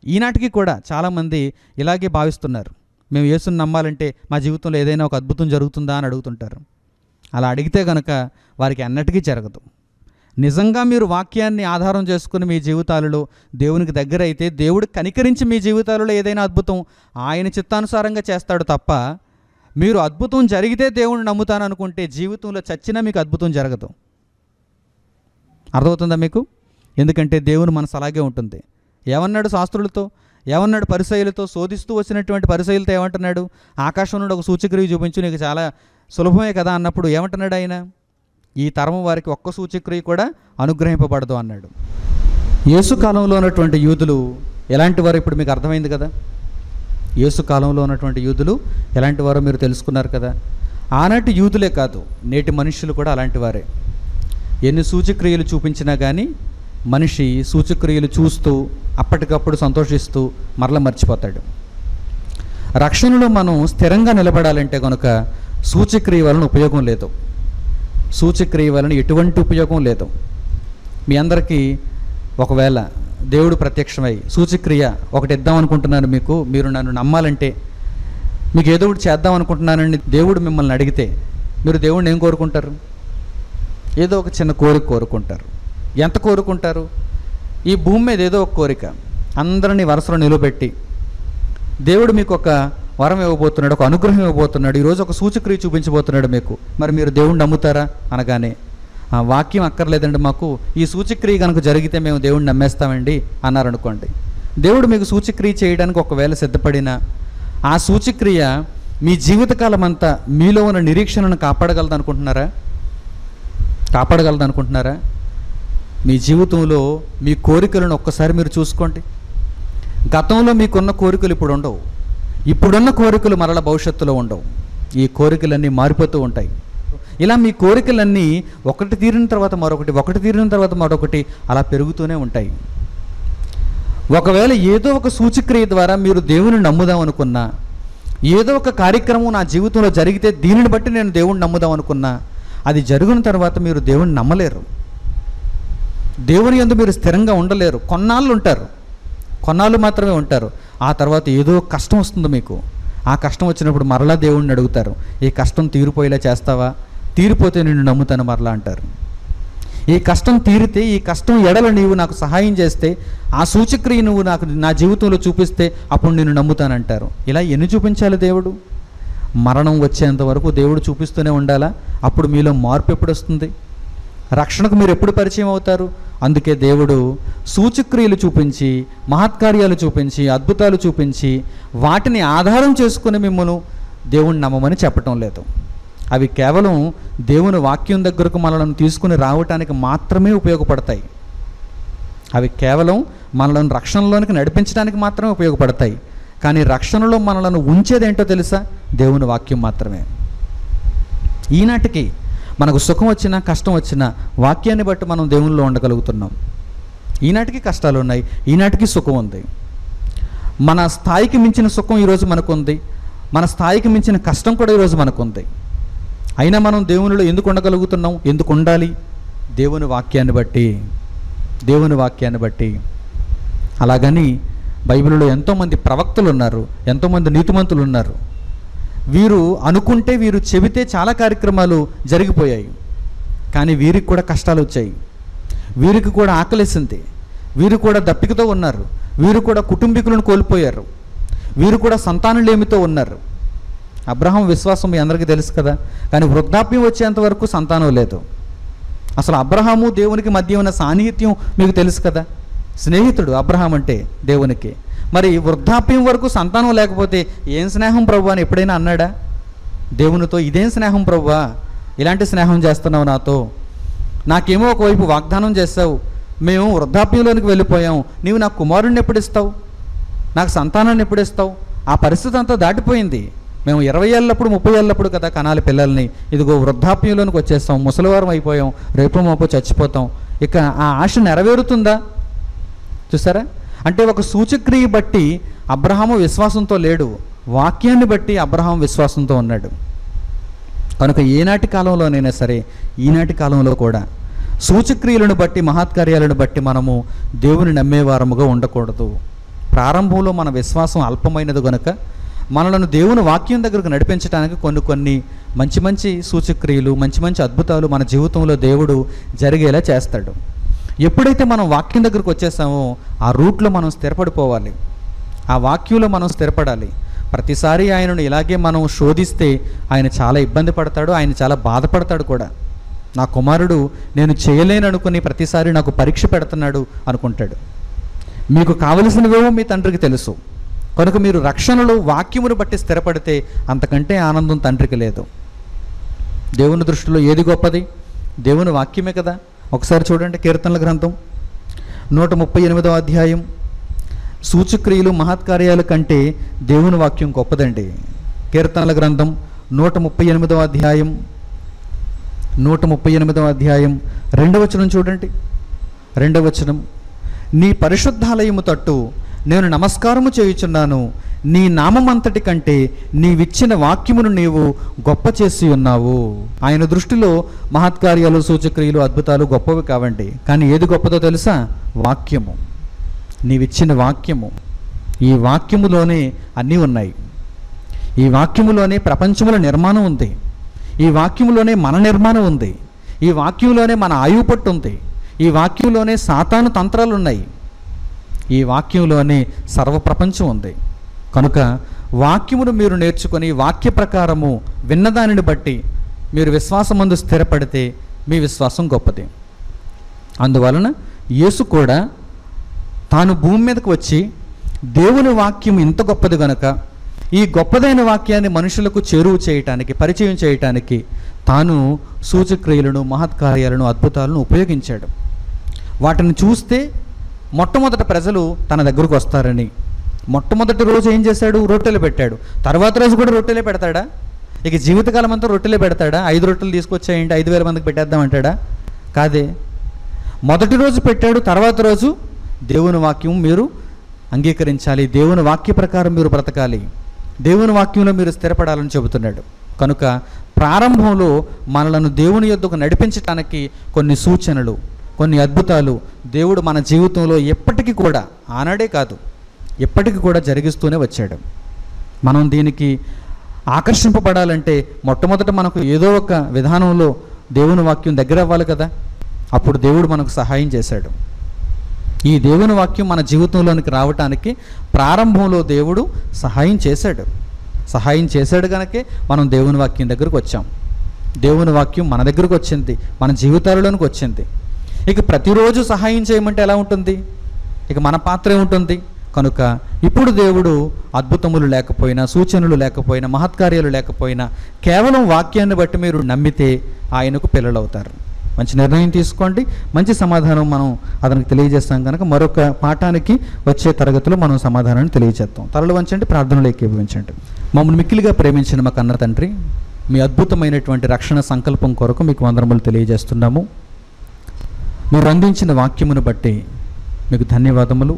ఈనాటికి కూడా చాలామంది ఇలాగే భావిస్తున్నారు. మేము యేసుని నమ్మాలంటే మా జీవితంలో ఏదైనా ఒక అద్భుతం జరుగుతుందా అని అడుగుతుంటారు. అలా అడిగితే కనుక వారికి అన్నటికీ జరగదు. నిజంగా మీరు వాక్యాన్ని ఆధారం చేసుకుని మీ జీవితాలలో దేవునికి దగ్గర అయితే దేవుడు కనికరించి మీ జీవితాలలో ఏదైనా అద్భుతం ఆయన చిత్తానుసారంగా చేస్తాడు తప్ప, మీరు అద్భుతం జరిగితే దేవుడిని నమ్ముతాను అనుకుంటే జీవితంలో చచ్చినా మీకు అద్భుతం జరగదు. అర్థమవుతుందా మీకు? ఎందుకంటే దేవుని మనసు అలాగే ఉంటుంది. ఏమన్నాడు శాస్త్రులతో, ఏమన్నాడు పరిసయ్యులతో, శోధిస్తూ వచ్చినటువంటి పరిసయ్యులతో ఏమంటున్నాడు? ఆకాశం నుండి ఒక సూచక్రియ చూపించు, నీకు చాలా సులభమే కదా అన్నప్పుడు ఏమంటున్నాడు ఆయన? ఈ తరం వారికి ఒక్క సూచక్రియ కూడా అనుగ్రహింపబడదు అన్నాడు. యేసు కాలంలో ఉన్నటువంటి యూదులు ఎలాంటి వారు ఇప్పుడు మీకు అర్థమైంది కదా. యేసు కాలంలో ఉన్నటువంటి యూదులు ఎలాంటి వారో మీరు తెలుసుకున్నారు కదా. ఆనాటి యూదులే కాదు, నేటి మనుషులు కూడా అలాంటి వారే. ఎన్ని సూచక్రియలు చూపించినా కానీ మనిషి సూచక్రియలు చూస్తూ అప్పటికప్పుడు సంతోషిస్తూ మరల మర్చిపోతాడు. రక్షణలో మనం స్థిరంగా నిలబడాలంటే కనుక సూచక్రియ వలన ఉపయోగం లేదు. సూచక్రియ వలన ఎటువంటి ఉపయోగం లేదు. మీ అందరికీ ఒకవేళ దేవుడు ప్రత్యక్షమై సూచక్రియ ఒకటి ఇద్దాం అనుకుంటున్నాను మీకు, మీరు నన్ను నమ్మాలంటే, మీకు ఏదో ఒకటి చేద్దాం అనుకుంటున్నానని దేవుడు మిమ్మల్ని అడిగితే మీరు దేవుడిని ఏం కోరుకుంటారు? ఏదో ఒక చిన్న కోరిక కోరుకుంటారు. ఎంత కోరుకుంటారు? ఈ భూమి మీద ఏదో ఒక కోరిక అందరినీ వరుసలో నిలబెట్టి దేవుడు మీకు ఒక వరం ఇవ్వబోతున్నాడు, ఒక అనుగ్రహం ఇవ్వబోతున్నాడు, ఈరోజు ఒక సూచక్రియ చూపించబోతున్నాడు మీకు. మరి మీరు దేవుణ్ణి నమ్ముతారా అనగానే వాక్యం అక్కర్లేదండి, మాకు ఈ సూచక్రియ కనుక జరిగితే మేము దేవుణ్ణి నమ్మేస్తామండి అన్నారనుకోండి. దేవుడు మీకు సూచక్రియ చేయడానికి ఒకవేళ సిద్ధపడినా ఆ సూచక్రియ మీ జీవితకాలం అంతా మీలో ఉన్న నిరీక్షణను కాపాడగలదు అనుకుంటున్నారా? మీ జీవితంలో మీ కోరికలను ఒక్కసారి మీరు చూసుకోండి. గతంలో మీకున్న కోరికలు ఇప్పుడు ఉండవు. ఇప్పుడున్న కోరికలు మరల భవిష్యత్తులో ఉండవు. ఈ కోరికలన్నీ మారిపోతూ ఉంటాయి. ఇలా మీ కోరికలన్నీ ఒకటి తీరిన తర్వాత మరొకటి, ఒకటి తీరిన తర్వాత మరొకటి అలా పెరుగుతూనే ఉంటాయి. ఒకవేళ ఏదో ఒక సూచక్రియ ద్వారా మీరు దేవుని నమ్ముదాం అనుకున్నా, ఏదో ఒక కార్యక్రమం నా జీవితంలో జరిగితే దీనిని బట్టి నేను దేవుణ్ణి నమ్ముదాం అనుకున్నా, అది జరిగిన తర్వాత మీరు దేవుణ్ణి నమ్మలేరు. దేవుని యందు మీరు స్థిరంగా ఉండలేరు. కొన్నాళ్ళు మాత్రమే ఉంటారు. ఆ తర్వాత ఏదో కష్టం వస్తుంది మీకు. ఆ కష్టం వచ్చినప్పుడు మరలా దేవుణ్ణి అడుగుతారు, ఈ కష్టం తీరిపోయేలా చేస్తావా? తీరిపోతే నిన్ను నమ్ముతాను మరలా అంటారు. ఈ కష్టం తీరితే, ఈ కష్టం ఎడల నీవు నాకు సహాయం చేస్తే, ఆ సూచక్రియ నువ్వు నాకు నా జీవితంలో చూపిస్తే అప్పుడు నిన్ను నమ్ముతానంటారు. ఇలా ఎన్ని చూపించాలి దేవుడు? మరణం వచ్చేంత వరకు దేవుడు చూపిస్తూనే ఉండాలా? అప్పుడు మీలో మార్పు ఎప్పుడు వస్తుంది? రక్షణకు మీరు ఎప్పుడు పరిచయం అవుతారు? అందుకే దేవుడు సూచక్రియలు చూపించి, మహత్కార్యాలు చూపించి, అద్భుతాలు చూపించి వాటిని ఆధారం చేసుకుని మిమ్మల్ని దేవుణ్ణి నమ్మమని చెప్పటం లేదు. అవి కేవలం దేవుని వాక్యం దగ్గరకు మనలను తీసుకుని రావటానికి మాత్రమే ఉపయోగపడతాయి. అవి కేవలం మనలను రక్షణలోనికి నడిపించడానికి మాత్రమే ఉపయోగపడతాయి. కానీ రక్షణలో మనలను ఉంచేదేంటో తెలుసా? దేవుని వాక్యం మాత్రమే. ఈనాటికి మనకు సుఖం వచ్చినా కష్టం వచ్చినా వాక్యాన్ని బట్టి మనం దేవునిలో ఉండగలుగుతున్నాం. ఈనాటికి కష్టాలు ఉన్నాయి, ఈనాటికి సుఖం ఉంది. మన స్థాయికి మించిన సుఖం ఈరోజు మనకుంది, మన స్థాయికి మించిన కష్టం కూడా ఈరోజు మనకుంది. అయినా మనం దేవునిలో ఎందుకు ఉండగలుగుతున్నాం? ఎందుకు ఉండాలి? దేవుని వాక్యాన్ని బట్టి. అలాగని బైబిల్లో ఎంతోమంది ప్రవక్తలు ఉన్నారు, ఎంతోమంది నీతిమంతులు ఉన్నారు. వీరు అనుకుంటే, వీరు చెబితే చాలా కార్యక్రమాలు జరిగిపోయాయి. కానీ వీరికి కూడా కష్టాలు వచ్చాయి, వీరికి కూడా ఆకలేసింది, వీరు కూడా దప్పికతో ఉన్నారు, వీరు కూడా కుటుంబీకులను కోల్పోయారు, వీరు కూడా సంతానలేమితో ఉన్నారు. అబ్రహాం విశ్వాసం మీ అందరికీ తెలుసు కదా. కానీ వృద్ధాప్యం వచ్చేంత వరకు సంతానం లేదు. అసలు అబ్రహాము దేవునికి మధ్య ఉన్న సాన్నిహిత్యం మీకు తెలుసు కదా. స్నేహితుడు అబ్రహాం అంటే దేవునికి. మరి వృద్ధాప్యం వరకు సంతానం లేకపోతే ఏం స్నేహం ప్రభు అని ఎప్పుడైనా అన్నాడా దేవునితో? ఇదేం స్నేహం ప్రభువా, ఇలాంటి స్నేహం చేస్తున్నావు నాతో? నాకేమో ఒకవైపు వాగ్దానం చేస్తావు, మేము వృద్ధాప్యంలోనికి వెళ్ళిపోయాం, నీవు నాకు కుమారుడిని ఎప్పుడు ఇస్తావు, నాకు సంతానాన్ని ఎప్పుడు ఇస్తావు? ఆ పరిస్థితి అంతా దాటిపోయింది. మేము 20 ఏళ్ళప్పుడు 30 ఏళ్ళప్పుడు కదా కనాలి పిల్లల్ని. ఇదిగో వృద్ధాప్యంలోనికి వచ్చేస్తాం, ముసలివారం అయిపోయాం, రేపు మాపో చచ్చిపోతాం. ఇక ఆ ఆశ నెరవేరుతుందా? చూసారా? అంటే ఒక సూచక్రియ బట్టి అబ్రహాము విశ్వాసంతో లేడు, వాక్యాన్ని బట్టి అబ్రహాం విశ్వాసంతో ఉన్నాడు. కనుక ఏనాటి కాలంలోనైనా సరే, ఈనాటి కాలంలో కూడా సూచక్రియలను బట్టి, మహత్కార్యాలను బట్టి మనము దేవుని నమ్మేవారముగా ఉండకూడదు. ప్రారంభంలో మన విశ్వాసం అల్పమైనది గనుక మనలను దేవుని వాక్యం దగ్గరకు నడిపించడానికి కొన్ని మంచి మంచి సూచక్రియలు, మంచి మంచి అద్భుతాలు మన జీవితంలో దేవుడు జరిగేలా చేస్తాడు. ఎప్పుడైతే మనం వాక్యం దగ్గరకు వచ్చేసామో ఆ రూట్లో మనం స్థిరపడిపోవాలి, ఆ వాక్యంలో మనం స్థిరపడాలి. ప్రతిసారి ఆయనను ఇలాగే మనం శోధిస్తే ఆయన చాలా ఇబ్బంది పడతాడు, ఆయన చాలా బాధపడతాడు కూడా. నా కుమారుడు నేను చేయలేను అనుకుని ప్రతిసారి నాకు పరీక్ష పెడుతున్నాడు అనుకుంటాడు. మీకు కావలసినవేమో మీ తండ్రికి తెలుసు కనుక మీరు రక్షణలో వాక్యమును బట్టి స్థిరపడితే అంతకంటే ఆనందం తండ్రికి లేదు. దేవుని దృష్టిలో ఏది గొప్పది? దేవుని వాక్యమే కదా. ఒకసారి చూడండి, కీర్తనల గ్రంథం 138వ అధ్యాయం. సూచక్రియలు మహత్కార్యాల కంటే దేవుని వాక్యం గొప్పదండి. కీర్తనల గ్రంథం 138వ అధ్యాయం 138వ అధ్యాయం 2వ వచనం చూడండి. 2వ వచనం, నీ పరిశుద్ధాలయము తట్టు నేను నమస్కారము చేయుచున్నాను, నీ నామమంతటి కంటే నీవిచ్చిన వాక్యమును నీవు గొప్ప చేసి ఉన్నావు. ఆయన దృష్టిలో మహత్కార్యాలు, సూచక్రియలు, అద్భుతాలు గొప్పవి కావండి. కానీ ఏది గొప్పదో తెలుసా? వాక్యము, నీవిచ్చిన వాక్యము. ఈ వాక్యములోనే అన్నీ ఉన్నాయి. ఈ వాక్యములోనే ప్రపంచముల నిర్మాణం ఉంది. ఈ వాక్యములోనే మన నిర్మాణం ఉంది. ఈ వాక్యంలోనే మన ఆయువు పట్టు ఉంది. ఈ వాక్యంలోనే సాతాను తంత్రాలు ఉన్నాయి. ఈ వాక్యంలోనే సర్వప్రపంచం ఉంది. కనుక వాక్యమును మీరు నేర్చుకొని వాక్య ప్రకారము విన్నదానిని బట్టి మీరు విశ్వాసమందు స్థిరపడితే మీ విశ్వాసం గొప్పది. అందువలన యేసు కూడా తాను భూమి మీదకు వచ్చి దేవుని వాక్యం ఇంత గొప్పది గనుక ఈ గొప్పదైన వాక్యాన్ని మనుషులకు చేరువ చేయటానికి, పరిచయం చేయటానికి తాను సూచక్రియలను, మహత్కార్యాలను, అద్భుతాలను ఉపయోగించాడు. వాటిని చూస్తే మొట్టమొదట ప్రజలు తన దగ్గరకు వస్తారని మొట్టమొదటి రోజు ఏం చేశాడు? రొట్టెలు పెట్టాడు. తర్వాత రోజు కూడా రొట్టెలే పెడతాడా? ఇక జీవితకాలం అంతా రొట్టెలే పెడతాడా? 5 రొట్టెలు తీసుకొచ్చాయండి 5,000 మందికి పెట్టేద్దామంటాడా? కాదే. మొదటి రోజు పెట్టాడు, తర్వాత రోజు దేవుని వాక్యం మీరు అంగీకరించాలి, దేవుని వాక్య ప్రకారం మీరు బ్రతకాలి, దేవుని వాక్యంలో మీరు స్థిరపడాలని చెబుతున్నాడు. కనుక ప్రారంభంలో మనలను దేవుని యొద్దకు నడిపించటానికి కొన్ని సూచనలు, కొన్ని అద్భుతాలు దేవుడు మన జీవితంలో ఎప్పటికీ కూడా, ఆనాడే కాదు ఎప్పటికీ కూడా జరిగిస్తూనే వచ్చాడు. మనం దీనికి ఆకర్షింపబడాలంటే మొట్టమొదట మనకు ఏదో ఒక విధానంలో దేవుని వాక్యం దగ్గర అవ్వాలి కదా. అప్పుడు దేవుడు మనకు సహాయం చేశాడు. ఈ దేవుని వాక్యం మన జీవితంలోనికి రావటానికి ప్రారంభంలో దేవుడు సహాయం చేశాడు కనుకే మనం దేవుని వాక్యం దగ్గరకు వచ్చాం. దేవుని వాక్యం మన దగ్గరకు వచ్చింది, మన జీవితాలలోనికి వచ్చింది. ఇక ప్రతిరోజు సహాయం చేయమంటే ఎలా ఉంటుంది? ఇక మన పాత్ర ఏముంటుంది? కనుక ఇప్పుడు దేవుడు అద్భుతములు లేకపోయినా, సూచనలు లేకపోయినా, మహత్కార్యాలు లేకపోయినా కేవలం వాక్యాన్ని బట్టి మీరు నమ్మితే ఆయనకు పిల్లలవుతారు. మంచి నిర్ణయం తీసుకోండి, మంచి సమాధానం మనం అతనికి తెలియజేస్తాం. కనుక మరొక పాఠానికి వచ్చే తరగతిలో మనం సమాధానాన్ని తెలియజేస్తాం. తలలు వంచండి, ప్రార్థనలు ఏకీభవించండి. మమ్మల్ని మిక్కిలిగా ప్రేమించిన మా కన్న తండ్రి, మీ అద్భుతమైనటువంటి రక్షణ సంకల్పం కొరకు మీకు వందనములు తెలియజేస్తున్నాము. మీరు అందించిన వాక్యమును బట్టి మీకు ధన్యవాదములు.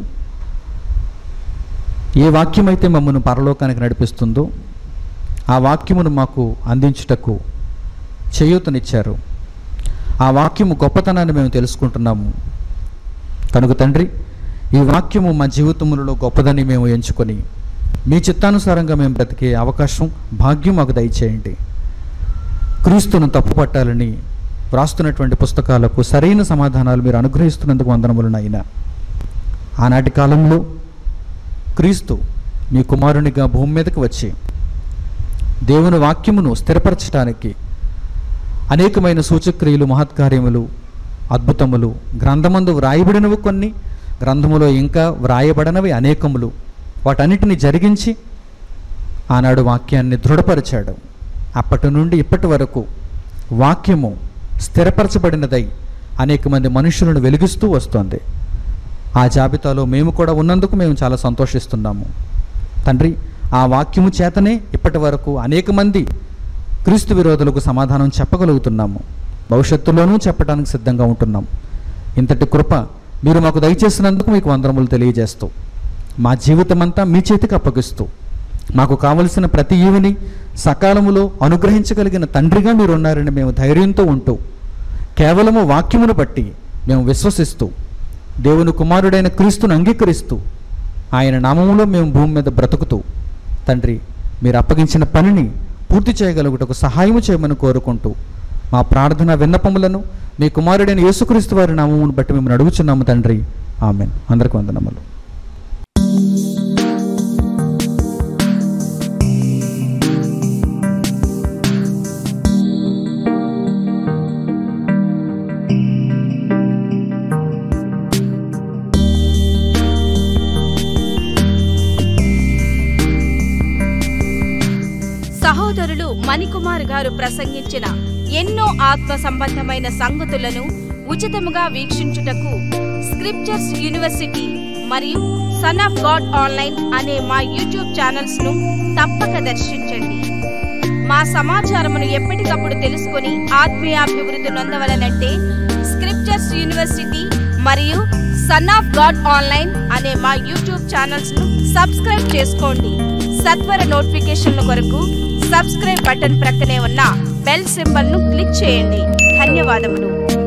ఏ వాక్యమైతే మమ్మల్ని పరలోకానికి నడిపిస్తుందో ఆ వాక్యమును మాకు అందించుటకు చేయూతనిచ్చారు. ఆ వాక్యము గొప్పతనాన్ని మేము తెలుసుకుంటున్నాము. కనుక తండ్రి, ఈ వాక్యము మా జీవితములలో గొప్పదని మేము ఎంచుకొని మీ చిత్తానుసారంగా మేము బ్రతికే అవకాశం, భాగ్యం మాకు దయచేయండి. క్రీస్తును తప్పుపట్టాలని వ్రాస్తున్నటువంటి పుస్తకాలకు సరైన సమాధానాలు మీరు అనుగ్రహిస్తున్నందుకు వందనములనైనా. ఆనాటి కాలంలో క్రీస్తు మీ కుమారునిగా భూమి మీదకి వచ్చి దేవుని వాక్యమును స్థిరపరచడానికి అనేకమైన సూచక్రియలు, మహత్కార్యములు, అద్భుతములు, గ్రంథమందు వ్రాయబడినవి కొన్ని, గ్రంథములో ఇంకా వ్రాయబడనవి అనేకములు, వాటన్నిటిని జరిగించి ఆనాడు వాక్యాన్ని దృఢపరిచాడు. అప్పటి నుండి ఇప్పటి వరకు వాక్యము స్థిరపరచబడినదై అనేక మంది మనుషులను వెలిగిస్తూ వస్తోంది. ఆ జాబితాలో మేము కూడా ఉన్నందుకు మేము చాలా సంతోషిస్తున్నాము. తండ్రి, ఆ వాక్యము చేతనే ఇప్పటి వరకు అనేక మంది క్రీస్తు విరోధులకు సమాధానం చెప్పగలుగుతున్నాము, భవిష్యత్తులోనూ చెప్పడానికి సిద్ధంగా ఉంటున్నాం. ఇంతటి కృప మీరు మాకు దయచేసినందుకు మీకు వందనములు తెలియజేస్తూ, మా జీవితమంతా మీ చేతికి అప్పగిస్తూ, మాకు కావలసిన ప్రతి ఈవిని సకాలములో అనుగ్రహించగలిగిన తండ్రిగా మీరు ఉన్నారని మేము ధైర్యంతో ఉంటూ, కేవలము వాక్యమును బట్టి మేము విశ్వసిస్తూ, దేవుని కుమారుడైన క్రీస్తును అంగీకరిస్తూ ఆయన నామములో మేము భూమి మీద బ్రతుకుతూ తండ్రి మీరు అప్పగించిన పనిని పూర్తి చేయగలుగుటకు సహాయము చేయమని కోరుకుంటూ మా ప్రార్థన విన్నపములను మీ కుమారుడైన యేసుక్రీస్తు వారి నామమును బట్టి మేము అడుగుచున్నాము తండ్రి. ఆమేన్. అందరికీ వందనములు. సహోదరులు మణికుమార్ గారు ప్రసంగించిన ఎన్నో ఆత్మ సంబంధమైన సంగతులను ఉచితముగా వీక్షించుటకు స్క్రిప్చర్స్ యూనివర్సిటీ మరియు సన్ ఆఫ్ గాడ్ ఆన్లైన్ అనే మా యూట్యూబ్ ఛానల్స్ ను తప్పక దర్శించండి. మా సమాచారమును ఎప్పటికప్పుడు తెలుసుకొని ఆత్మీయాభివృద్ధి నొందవలనంటే స్క్రిప్చర్స్ యూనివర్సిటీ మరియు సన్ ఆఫ్ గాడ్ ఆన్లైన్ అనే మా యూట్యూబ్ ఛానల్స్ ను సబ్స్క్రైబ్ చేసుకోండి. సత్వర నోటిఫికేషన్ల కొరకు సబ్స్క్రైబ్ బటన్ ప్రక్కనే ఉన్న బెల్ సింబల్ ను క్లిక్ చేయండి. ధన్యవాదములు.